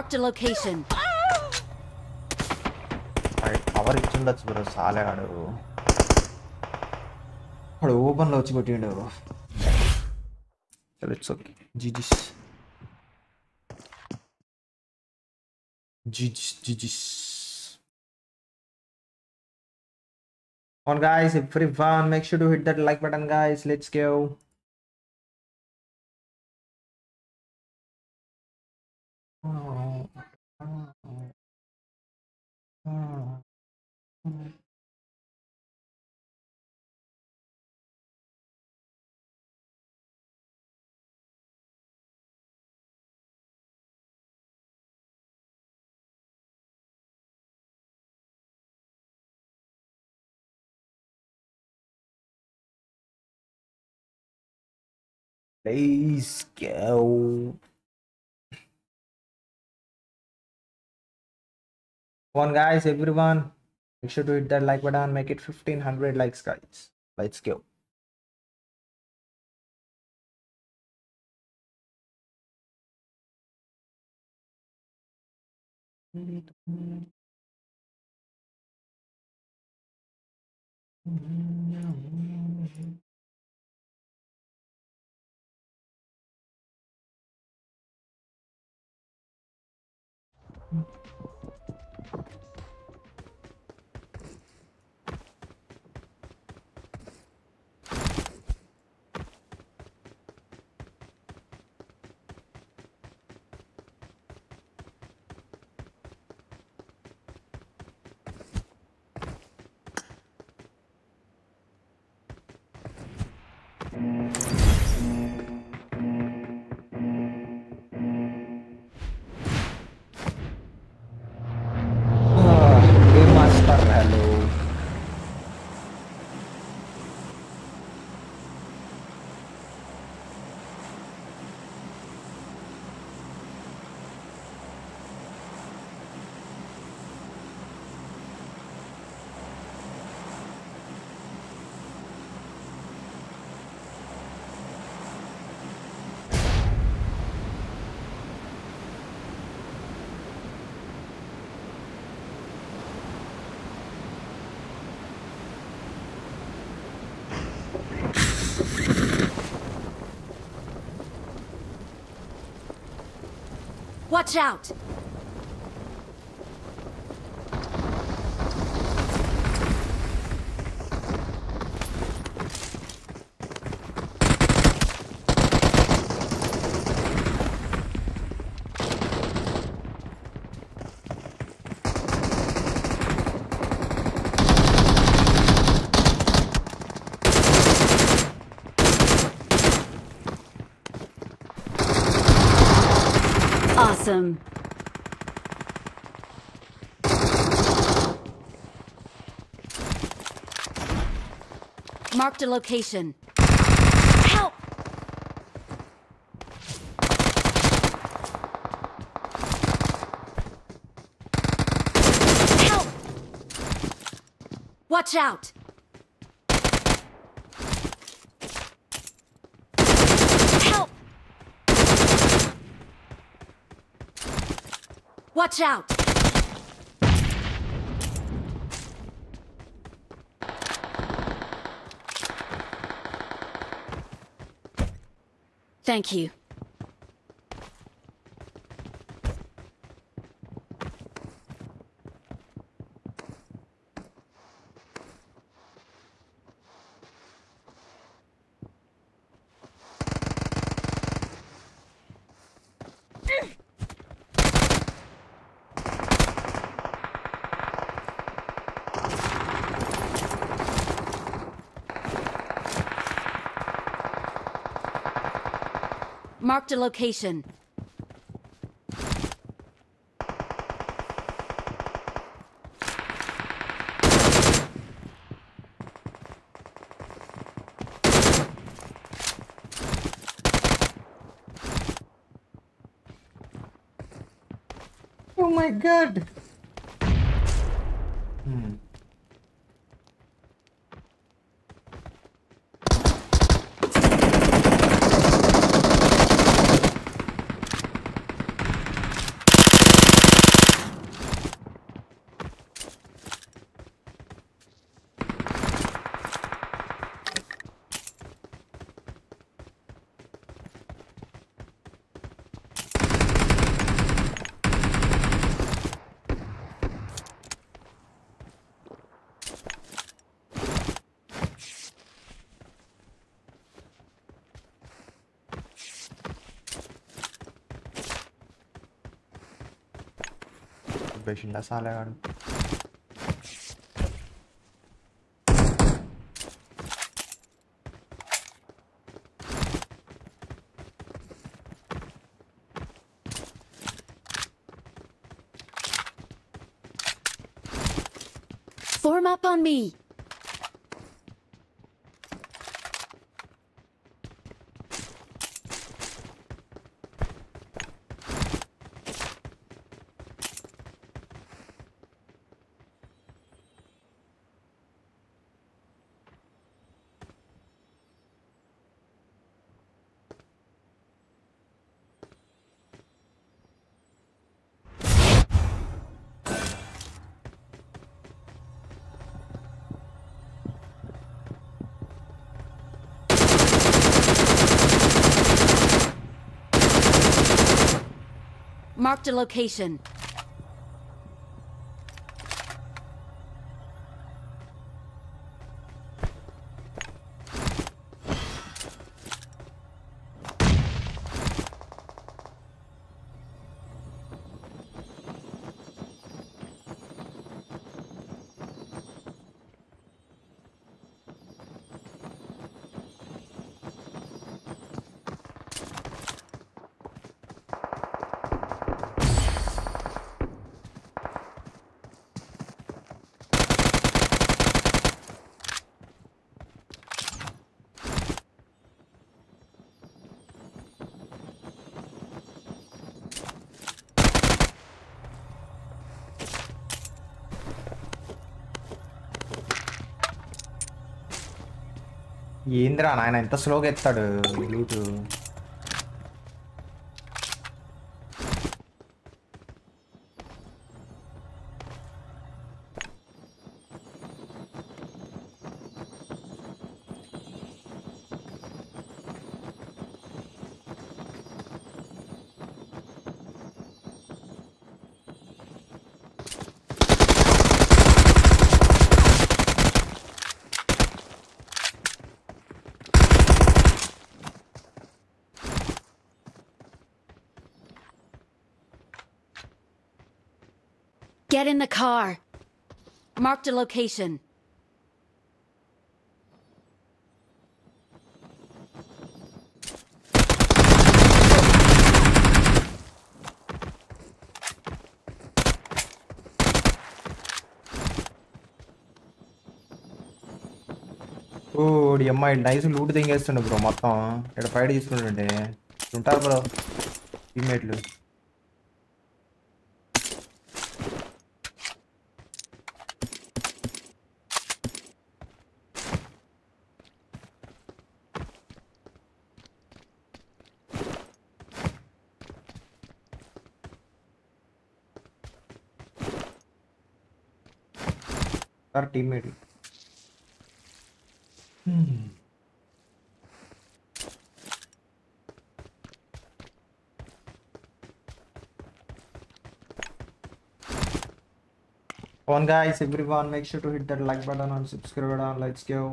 Marked a location. Power ఇచ్చిండొచ్చు బ్రో సాలేగాడు వాడు ఓపెన్లో వచ్చి కొట్టిండు చలో it's okay GGs GGs on guys, everyone make sure to hit that like button guys. Let's go. Let's go. Come on guys, everyone make sure to hit that like button, make it 1500 likes guys. Let's go. Game master, hello. Watch out! Awesome. Marked a location. Help! Help! Watch out! Help! Watch out! Thank you. Marked a location. Oh my god. చంపేసిండ సాలేగాడు. Form up on me. Marked a location. ఏంద్రా నాయన ఎంత స్లోగా ఎత్తాడు loot. Get in the car. Marked a location. ఓడి అమ్మాయి nice loot తెంగేస్తుండే bro. మొత్తం ఇక్కడ ఫైట్ తీసుకుంటుండే ఉంటారు బ్రో టీమ్మేట్లు. Sir teammate. Come on guys, everyone, make sure to hit that like button and subscribe button. Let's go.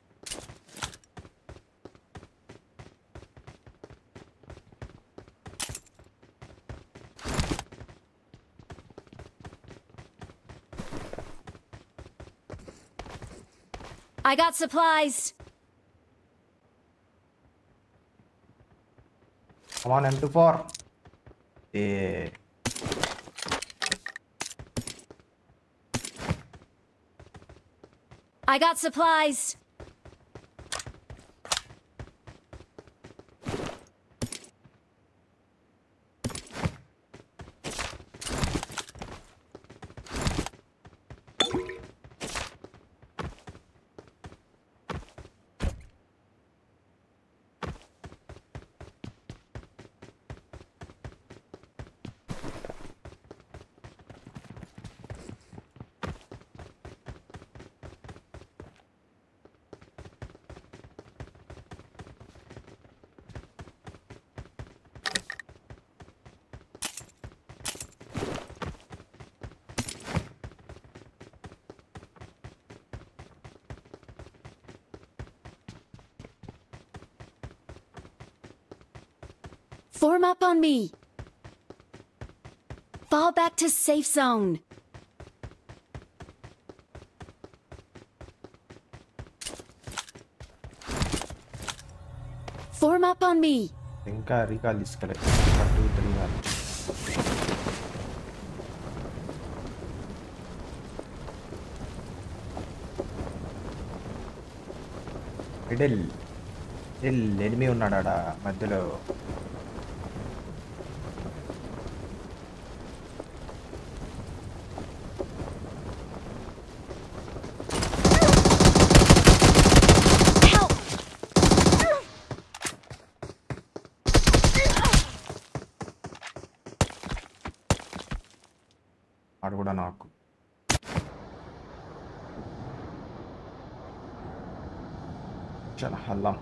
I got supplies. Come on M24. Yeah. I got supplies. Form up on me. Fall back to safe zone. Form up on me. ఇంకా recall తీసుకోలేదు 1 2 3 కాదు. Middle enemy ఉన్నాడా మధ్యలో. Help! ఆడు కూడా నాకు చాలా హల్లం.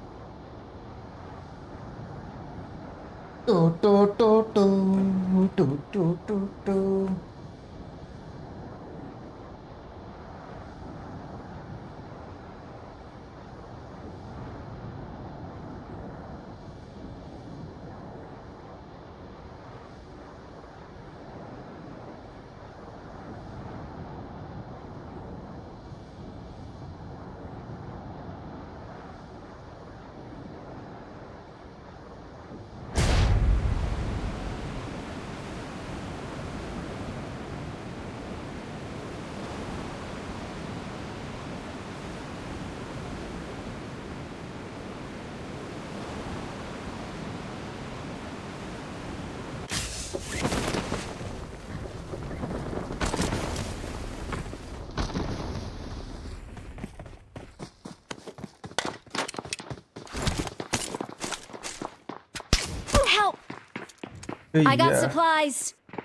Two two two two two two two two. Help! I got supplies.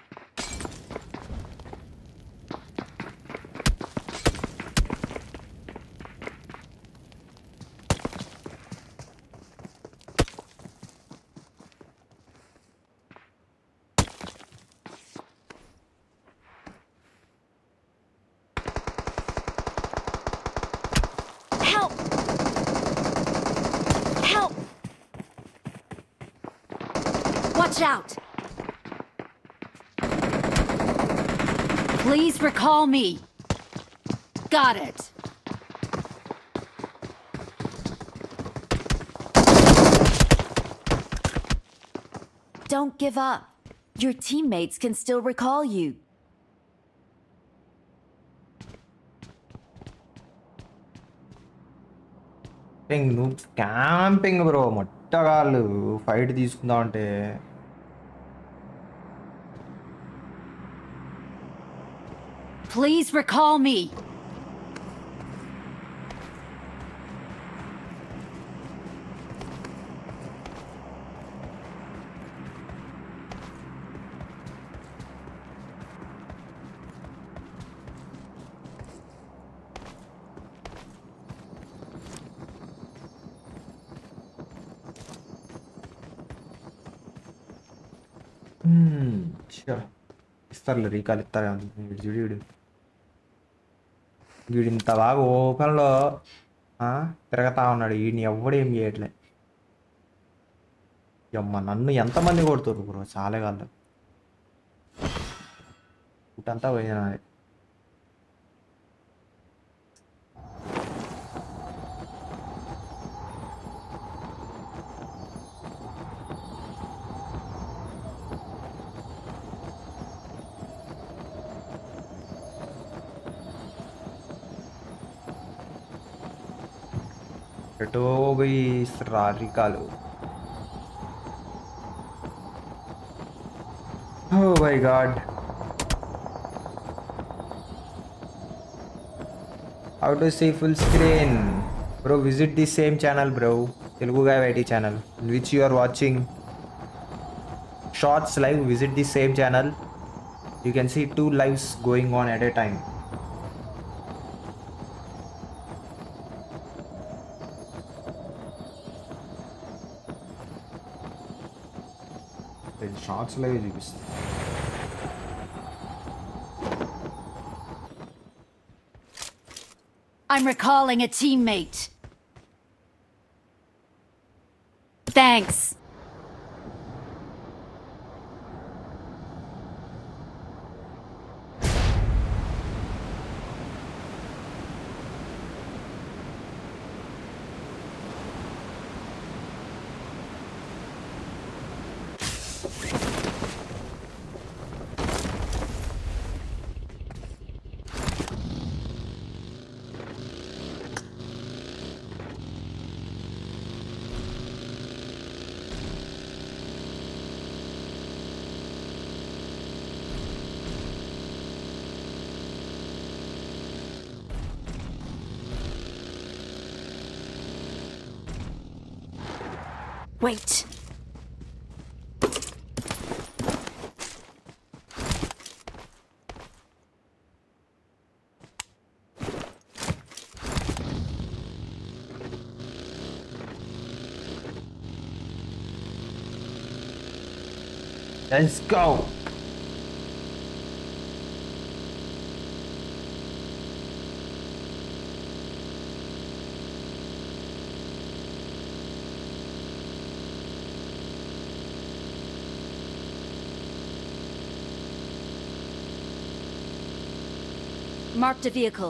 Help! Help! Watch out! Please recall me. Got it. Don't give up. Your teammates can still recall you. నువ్వు camping bro, మొట్టగాళ్ళు fight తీసుకుందాం అంటే. Please recall me. ఇస్తారులే, recall ఇస్తారు. వీడు వీడు ఇంత బాగా ఓపెన్లో తిరగతా ఉన్నాడు. వీడిని ఎవడేం చేయట్లే. అమ్మ నన్ను ఎంతమంది కొడుతురు బ్రో, చాలే కాదు. ఇటంతా పోయినా ఎటో పోయి రీకాలు. Oh my god. How to see full screen? Bro, visit the same channel, bro. Telugu Guy YT channel, in which you are watching Shorts live. Visit the same channel. You can see 2 lives going on at a time. Shorts live చూపిస్తా. I'm recalling a teammate. Thanks. Wait. Let's go. Marked a vehicle.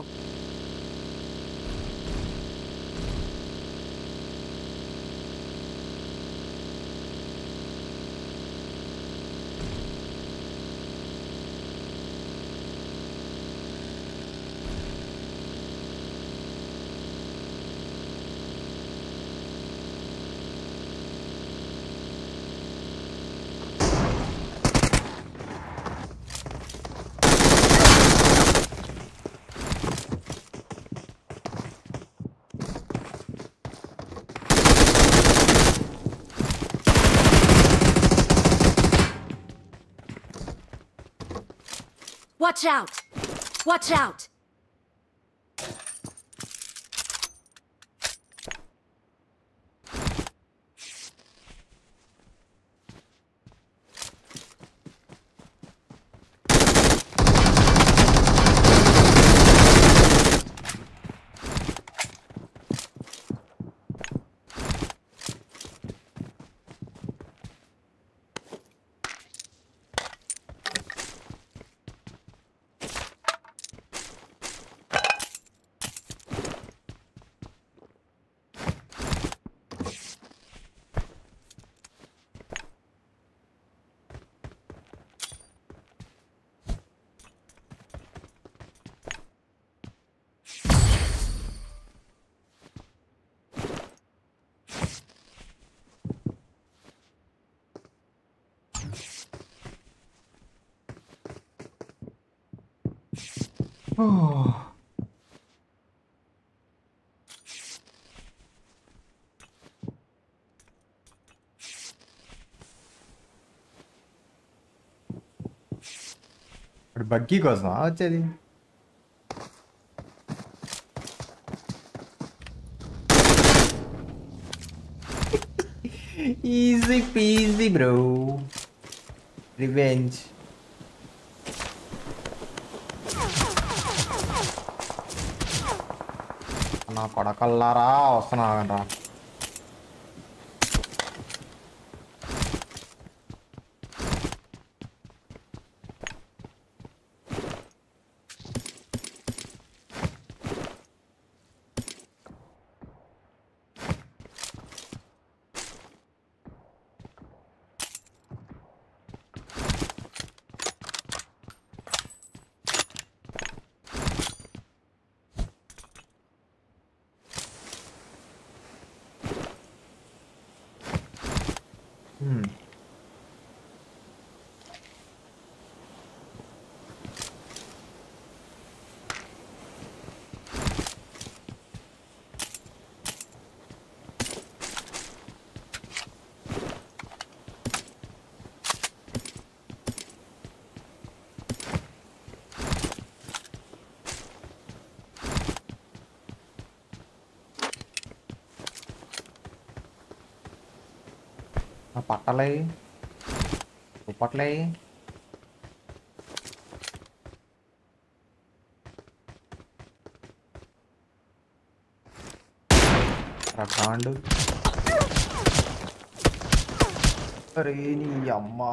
Watch out! Watch out! Oh. ఇప్పుడు buggy కోసం వచ్చేది easy peasy bro revenge నా కొడకల్లారా వస్తున్నారా పట్టలే దుప్పట్లే రకాండు అరే నీ అమ్మా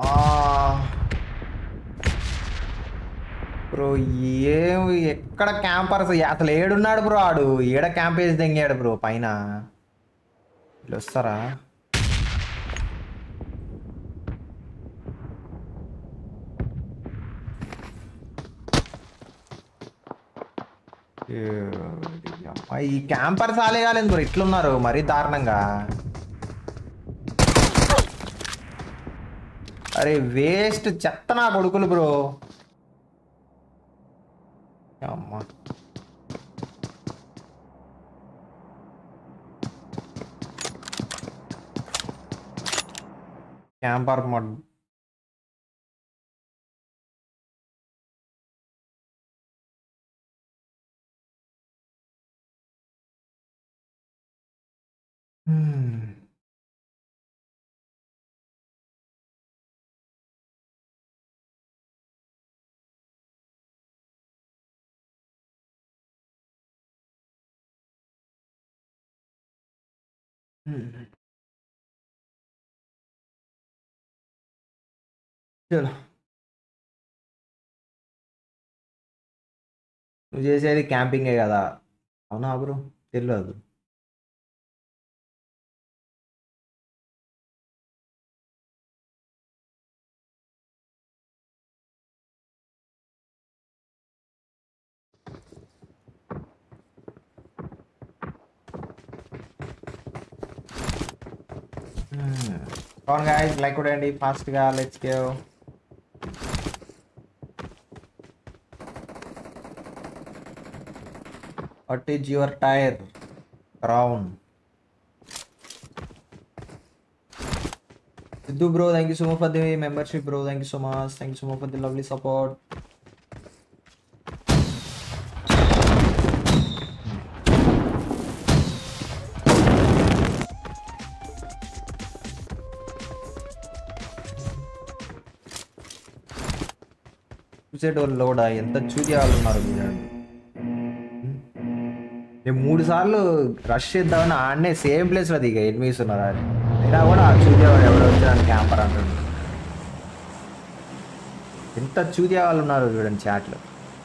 బ్రో ఏం ఎక్కడ క్యాంపర్స్ అసలు ఏడున్నాడు బ్రో ఆడు ఏడ క్యాంప్ వేసి దెంగాడు బ్రో పైన వీళ్ళు వస్తారా ఈ క్యాంపర్స్ ఆలేగాలేదు బ్రో ఇట్లున్నారు మరీ దారుణంగా అరే వేస్ట్ చెత్త నా కొడుకులు బ్రో అమ్మా క్యాంపర్ మోడ్. చలో, నువ్వు చేసేది క్యాంపింగే కదా? అవునా బ్రో? తెలియదు. కాన్ గైస్, లైక్ కొట్టండి ఫాస్ట్గా. Let's go. What is your tier? Crown. Sidhu bro, thank you so much for the membership bro. Thank you so much. Thank you so much for the lovely support. చూసేటోళ్ళు కూడా ఎంత చూసి వాళ్ళు ఉన్నారు మీరు. నేను 3 సార్లు రష్ చేద్దామని ఆడనే సేమ్ ప్లేస్లో దిగా ఎనిమిస్ ఉన్నారు. అయినా కూడా ఆ చూసేవాడు ఎవడో వచ్చాడు క్యాంపర్ అంటాడు. ఎంత చూసే వాళ్ళు ఉన్నారు చూడండి చాట్లో.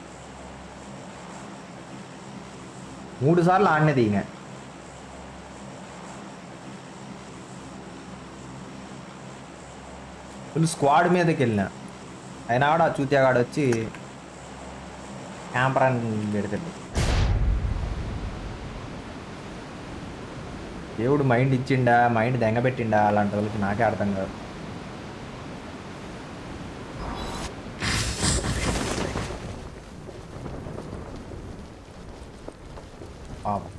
3 సార్లు ఆడనే దిగా. ఫుల్ స్క్వాడ్ మీదకి వెళ్ళినా అయినా కూడా ఆ చూతేగాడు వచ్చి క్యాంపర్ అని పెడతాడు. దేవుడు మైండ్ ఇచ్చిండా, మైండ్ దెంగబెట్టిండా అలాంటి వాళ్ళకి నాకే అర్థం కాదు. పాపం.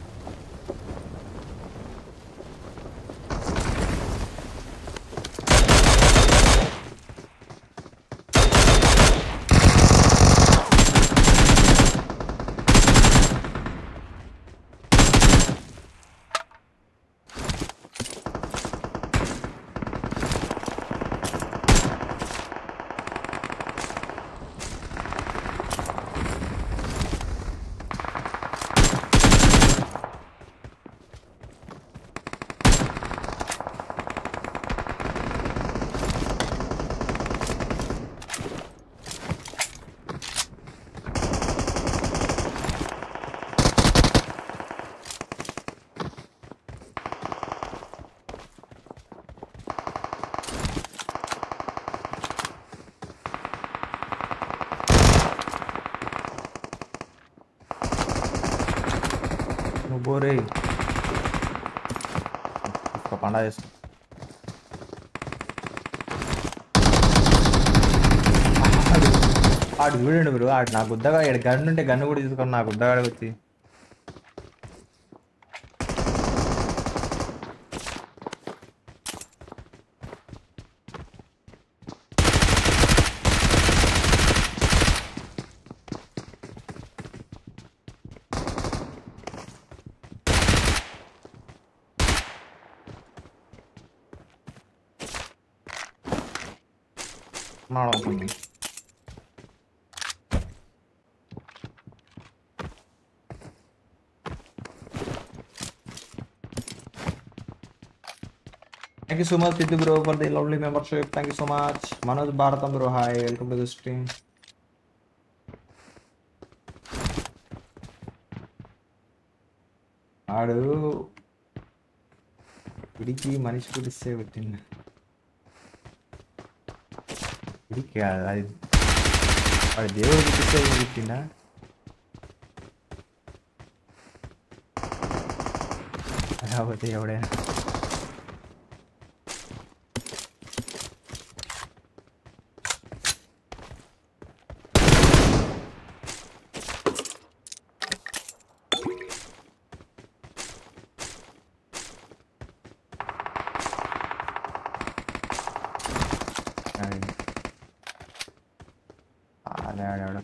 బోరే ఒక పండగ చేస్తా. ఆడు చూడండి బ్రో, ఆడు నా గుద్దగా ఇక్కడ గన్ను ఉంటే గన్ను కూడా తీసుకొని నా గుద్దగాడికి వచ్చి మాడవుతుంది. Thank you so much Sidhu bro for the lovely membership. Thank you so much. Manoj Bharatam bro, hi, welcome to the stream. ఆడు ఇడికి మనిషి కుడిస్తే పెట్టింది. ఇడికి అది వాడు దేవుడు కుడిస్తే పెట్టిందా? కాకపోతే ఎవడైనా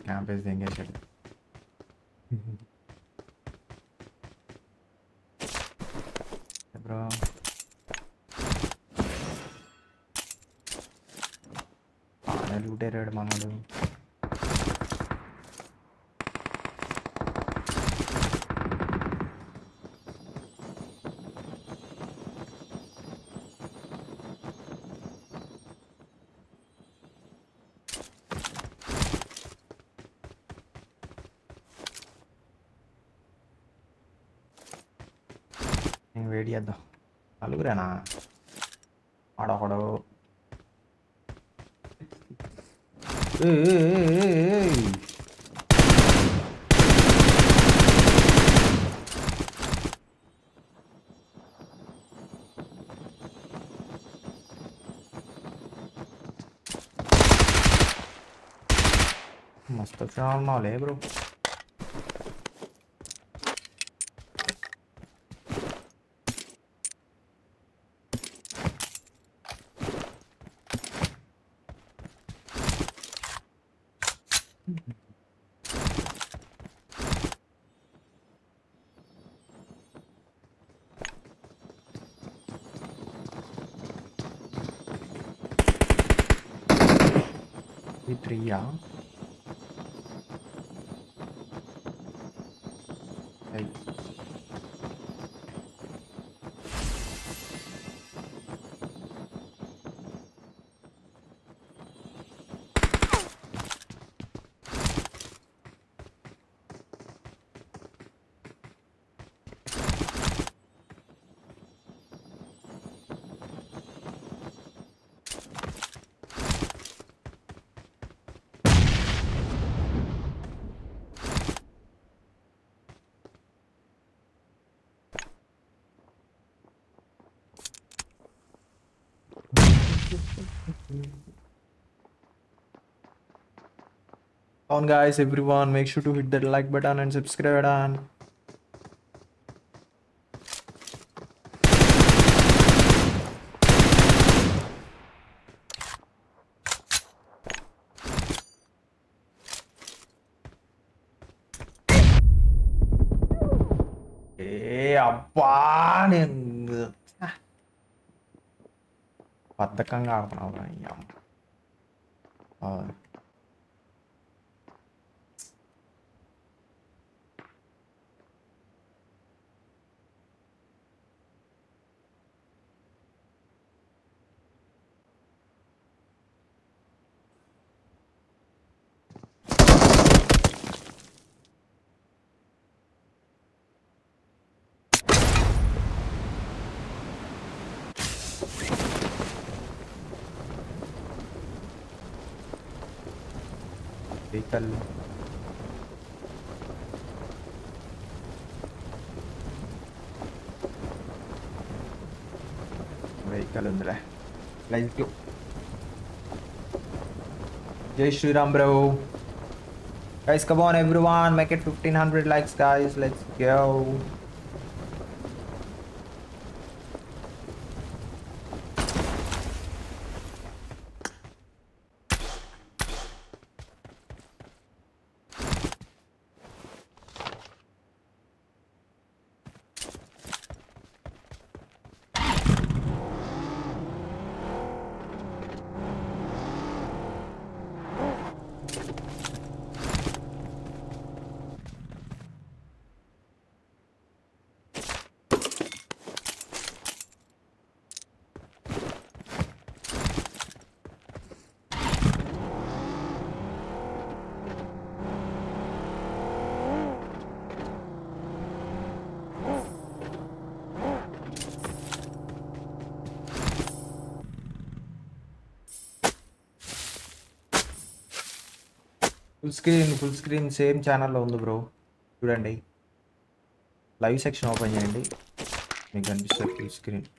క్యాంప్ వేసి దెంగేసాడు. బ్రో బాగానే లూటేరాడు మనడు. నేను వెయిట్ చేద్దాం. నలుగురేనా ఆడొకడు. మస్తు ఉన్నావులే బ్రో. ఈ 3యా? On guys, everyone, make sure to hit that like button and subscribe button. అబ్బా నేను బద్ధకంగా ఆడుతున్నావు. వెహికల్ ఉందిలే. లైక్ జై Sriram bro. Guys, come on everyone, make it 1500 likes guys. Let's go. Full screen same ఛానల్లో ఉంది బ్రో, చూడండి. లైవ్ సెక్షన్ ఓపెన్ చేయండి, మీకు కనిపిస్తుంది ఫుల్ స్క్రీన్.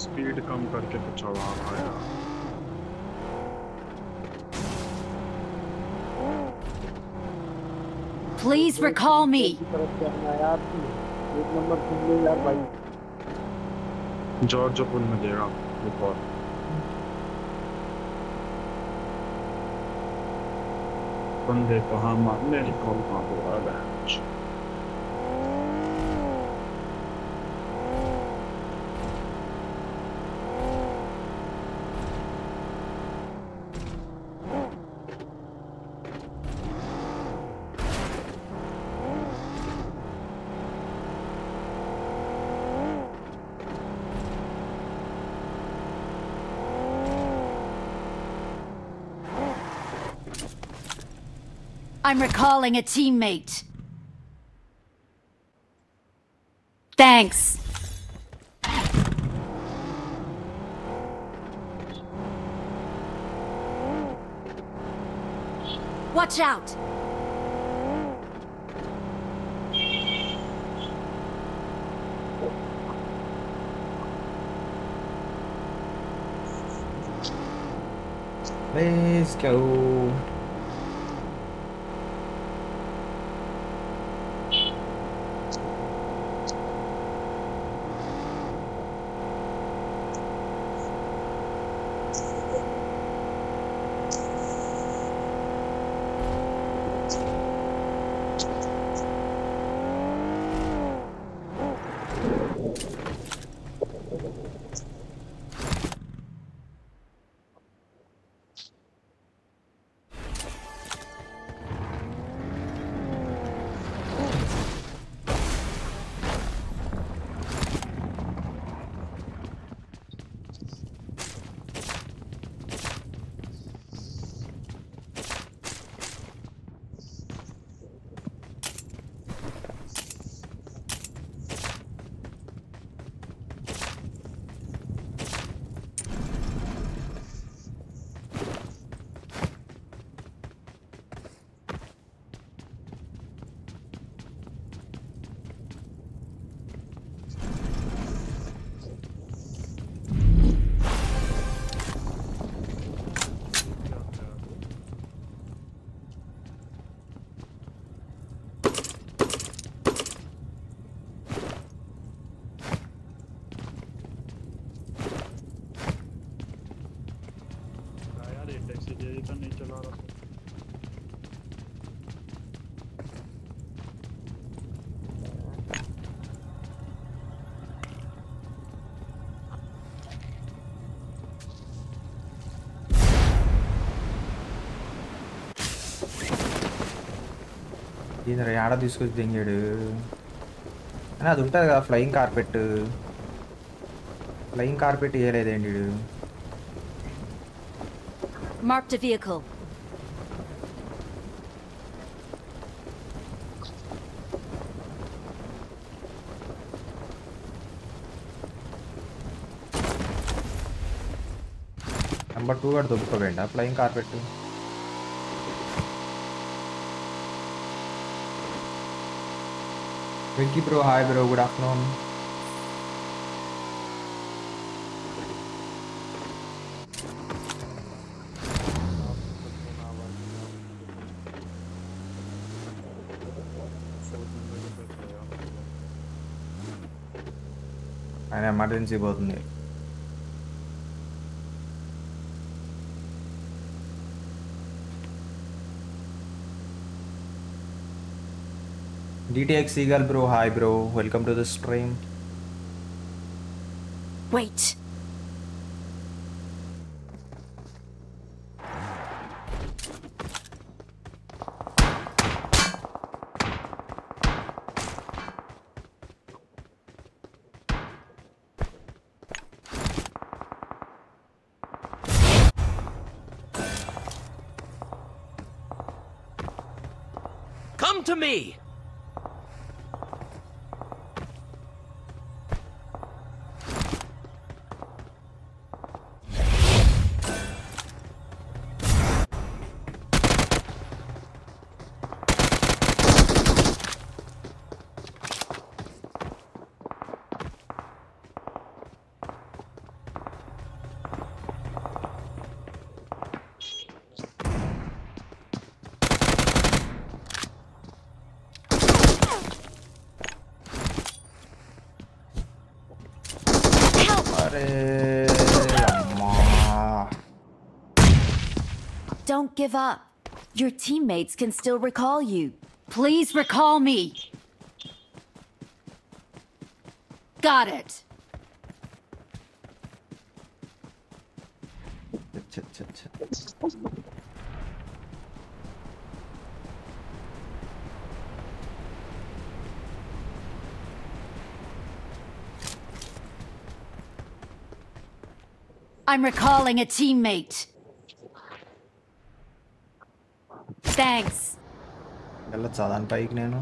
स्पीड कम करके तो चला रहा है यार। Please recall me. तरफ जाना यार तू, एक नंबर सुन ले यार भाई। जॉर्ज पुल में देगा एक और। बंदे कहाँ मारने कौन कहाँ पे आ गए। I'm recalling a teammate. Thanks. Watch out! Let's go. तो नहीं चला रहा था। దీని ఆడ తీసుకొచ్చి దింగాడు అని అది ఉంటుంది కదా ఫ్లయింగ్ కార్పెట్ వేయలేదేంటి వీడు Marked a vehicle. నెంబర్ 2 కూడా దొబ్బుకోవేండా flying carpet Vicky bro, hi bro, good afternoon. ఆయన ఎమర్జెన్సీ పోతుంది DTX Seagull bro, hi bro, welcome to the stream. Wait. Come to me! अरे अम्मा Don't give up. Your teammates can still recall you. Please recall me. Got it. अच्छा I'm recalling a teammate. Thanks. వెళ్ళొచ్చా దానిపైకి నేను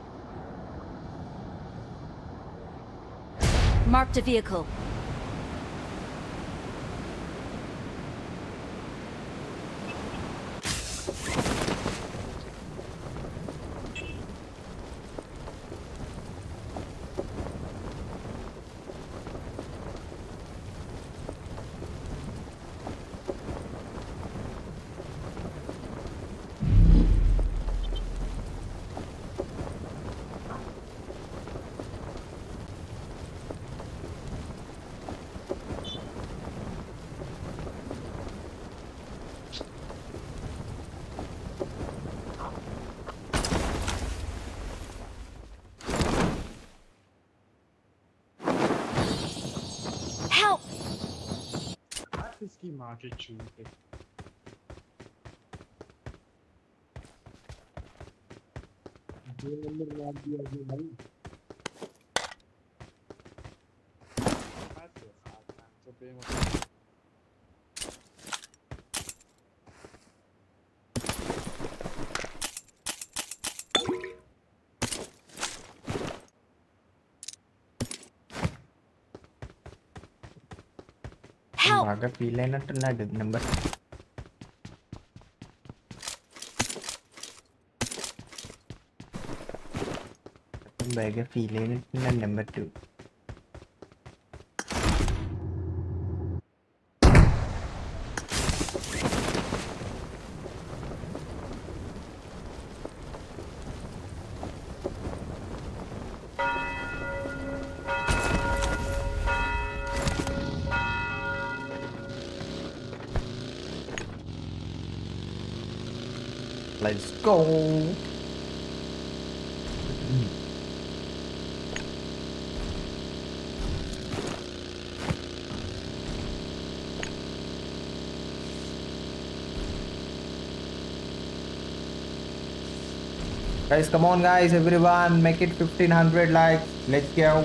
Marked a vehicle. Help! इसकी माँ की चूत दो number मार दिया जी भाई Help! బాగా ఫీల్ అయినట్టున్నాడు నెంబర్ బాగా ఫీల్ అయినట్టున్నాడు number 2 Let's go. Guys, come on guys, everyone, make it 1500 likes. Let's go.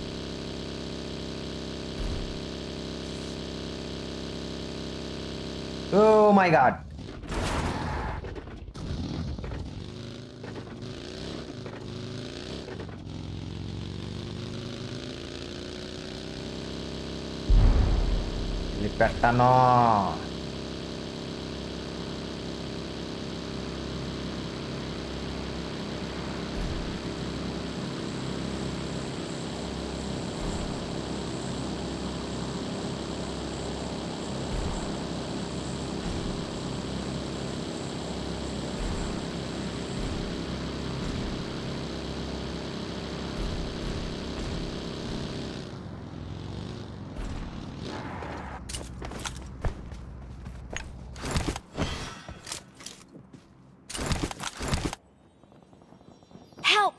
Oh my god. Petano. Help!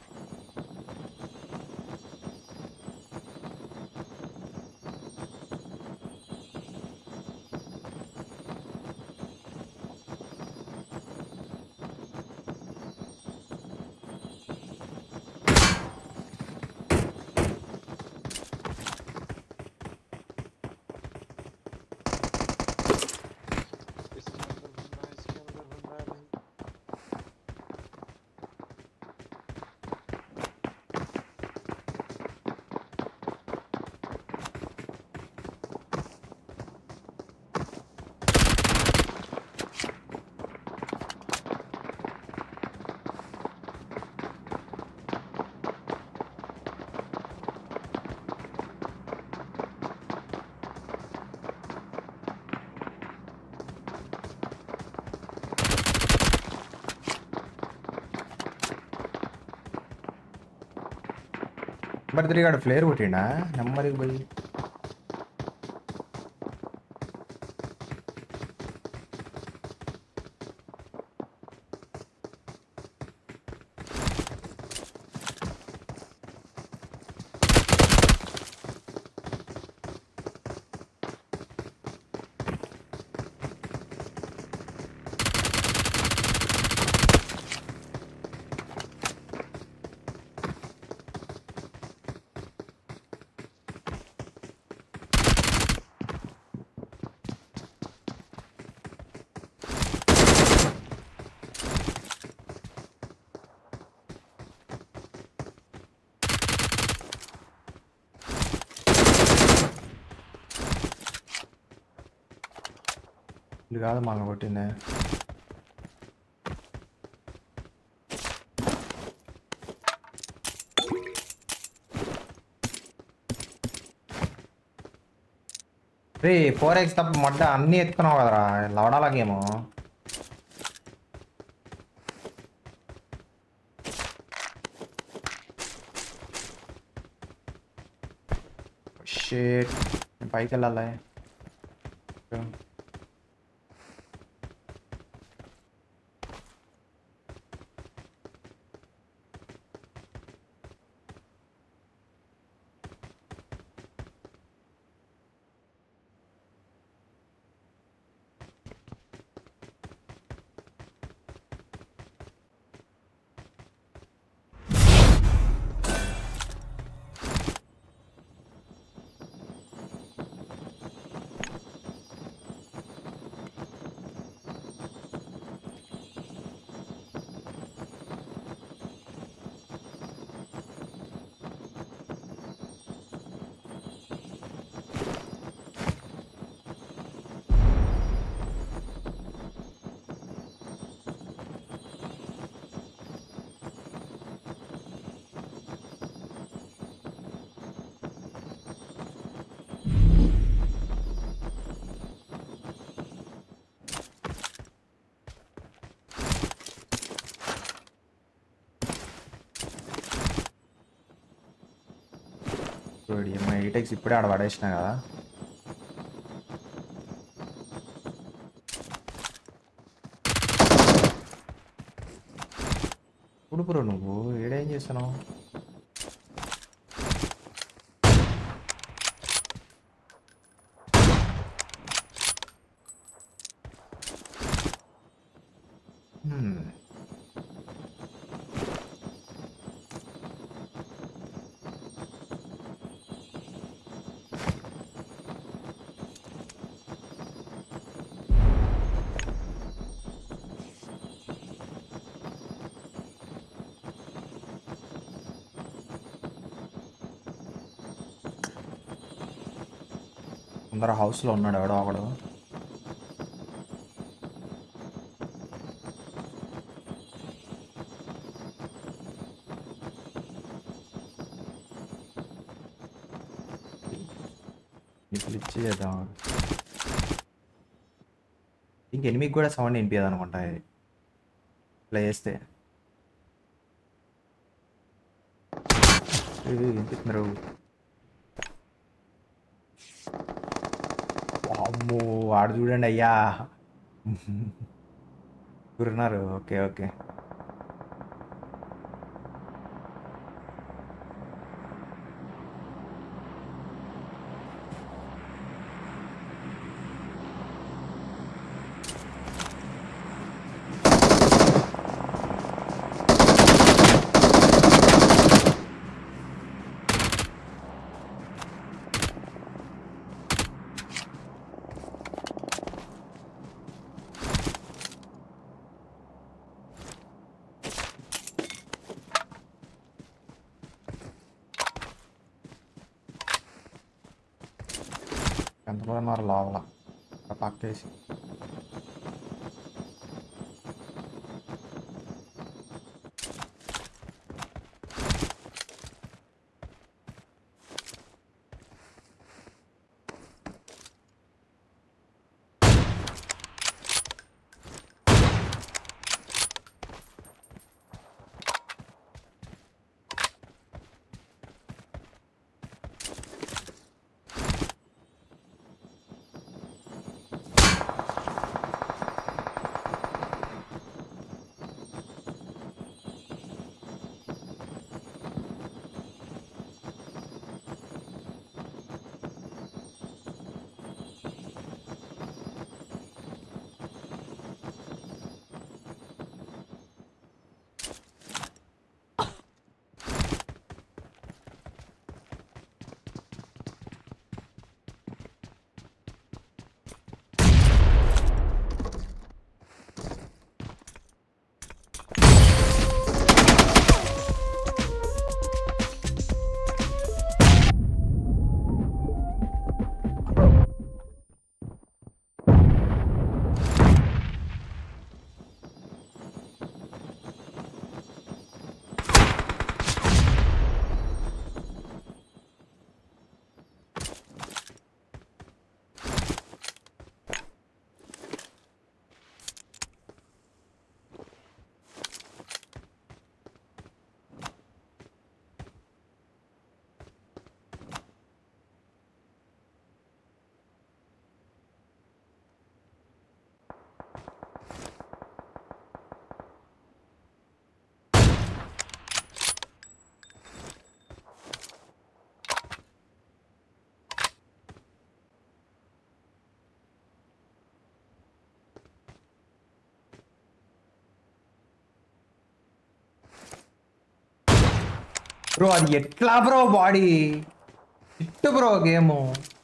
But they got a flare with it, nah? Number is ఇది కాదు మనం కొట్టిందే. రే 4x తప్ప మొడ్డ అన్నీ ఎత్తుకున్నావు కదరా లవడాలకేమో. షేట్ పైకి వెళ్ళాలి. మా 8x ఇప్పుడే ఆడ పడేసినా కదా. ఇప్పుడు బ్రో నువ్వు ఏడేం చేస్తున్నావు? అందరూ హౌస్లో ఉన్నాడు ఎవడో ఒకడు. ఇప్పుడు ఇచ్చి చేద్దాం. ఇంక ఎనిమిది కూడా సౌండ్ వినిపించదు అనుకుంటా ఇది ఇట్లా చేస్తే. వినిపిస్తున్నారు. అమ్మో వాడు చూడండి అయ్యా గురున్నారు. ఓకే ఓకే ఎంతలో ఉన్నారు లోపల పక్కేసి. బ్రో అది ఎట్లా బ్రో బాడీ ఇట్టు బ్రో గేమ్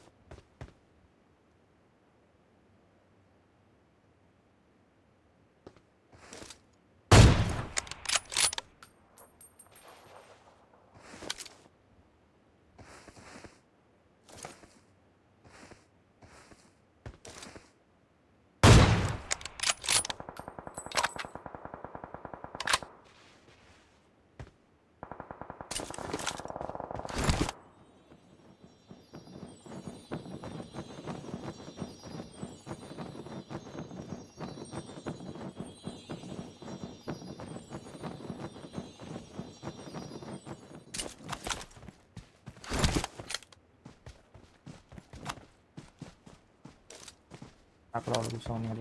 అక్కడ వాళ్ళు కూర్చోన్నారు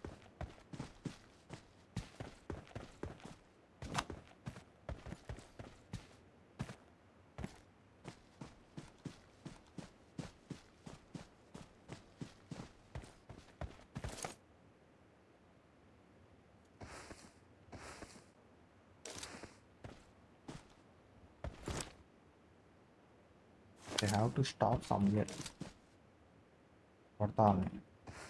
they have to stop somewhere కొడతా ఉన్నాయి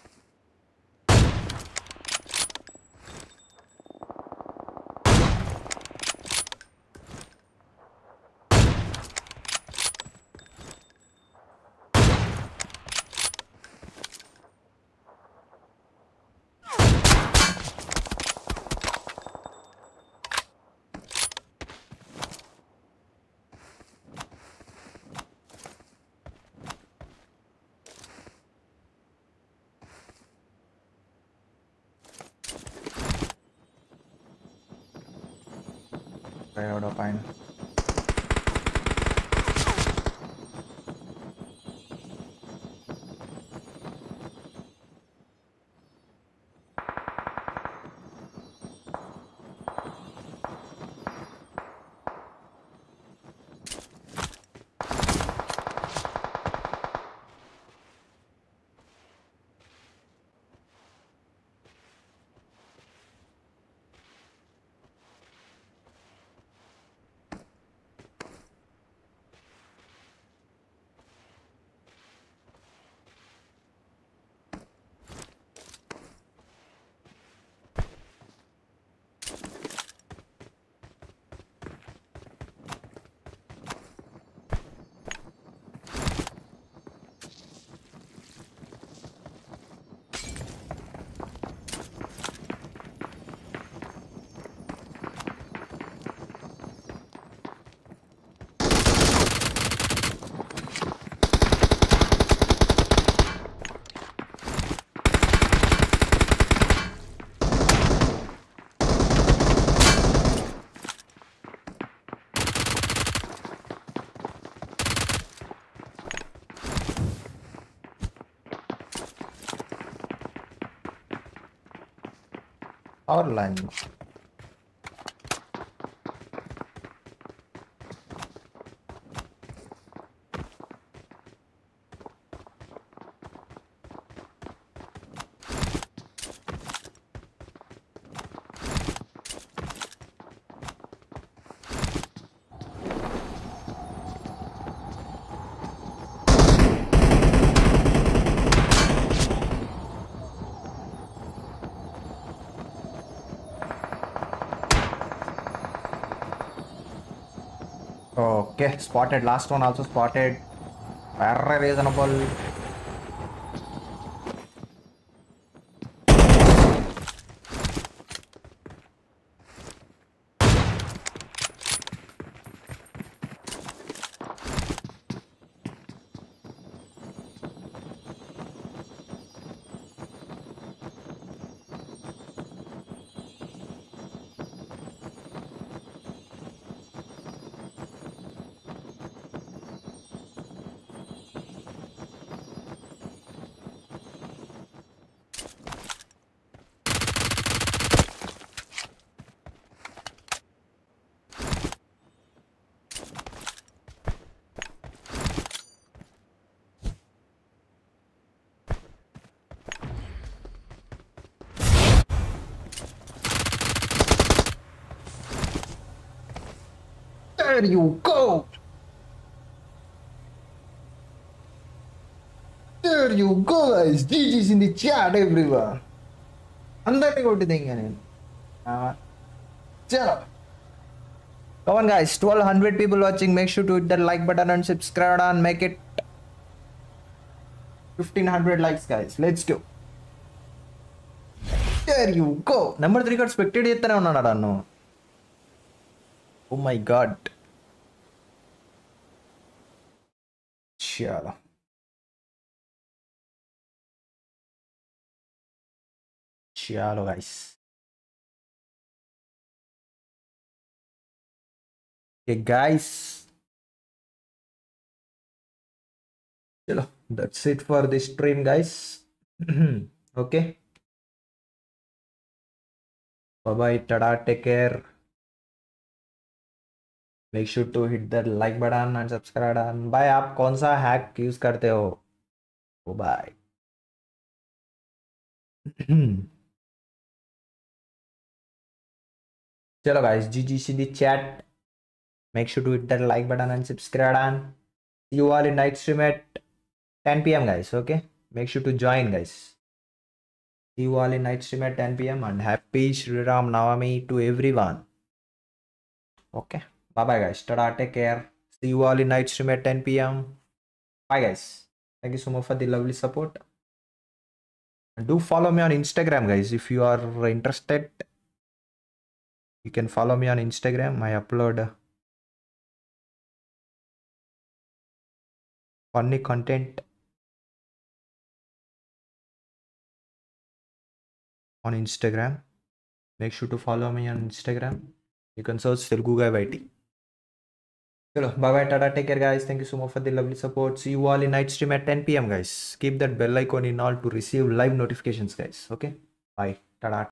ఎవడో పైన Power line. Okay, spotted. Last one also spotted. Very reasonable. There you go. There you go, guys. GG's in the chat, everyone. అందరినీ కొట్టిందిగా నేను. చలో. Come on, guys. 1200 people watching. Make sure to hit that like button and subscribe and make it 1500 likes, guys. Let's go. There you go. Number 3 got spectated చేస్తూనే ఉన్నాడు అన్ను. Oh my god. చలో. चलो guys guys चलो that's it for this stream guys okay bye bye tada take care make sure to hit that like button and subscribe and bye आप कौन सा hack use करते हो oh bye चलो guys GG's in the chat make sure to hit that like button and subscribe and see you all in night stream at 10 p.m. guys okay make sure to join guys see you all in night stream at 10 p.m. and happy Sri Ram Navami to everyone okay bye bye guys tada take care see you all in night stream at 10 p.m. bye guys thank you so much for the lovely support and do follow me on Instagram guys if you are interested. You can follow me on Instagram. I upload funny content on Instagram. Make sure to follow me on Instagram. You can search Telugu Guy YT. Chalo, bye bye, tada, take care guys. Thank you so much for the lovely support. See you all in night stream at 10 p.m. guys. Keep that bell icon in all to receive live notifications guys. Okay, bye, tada.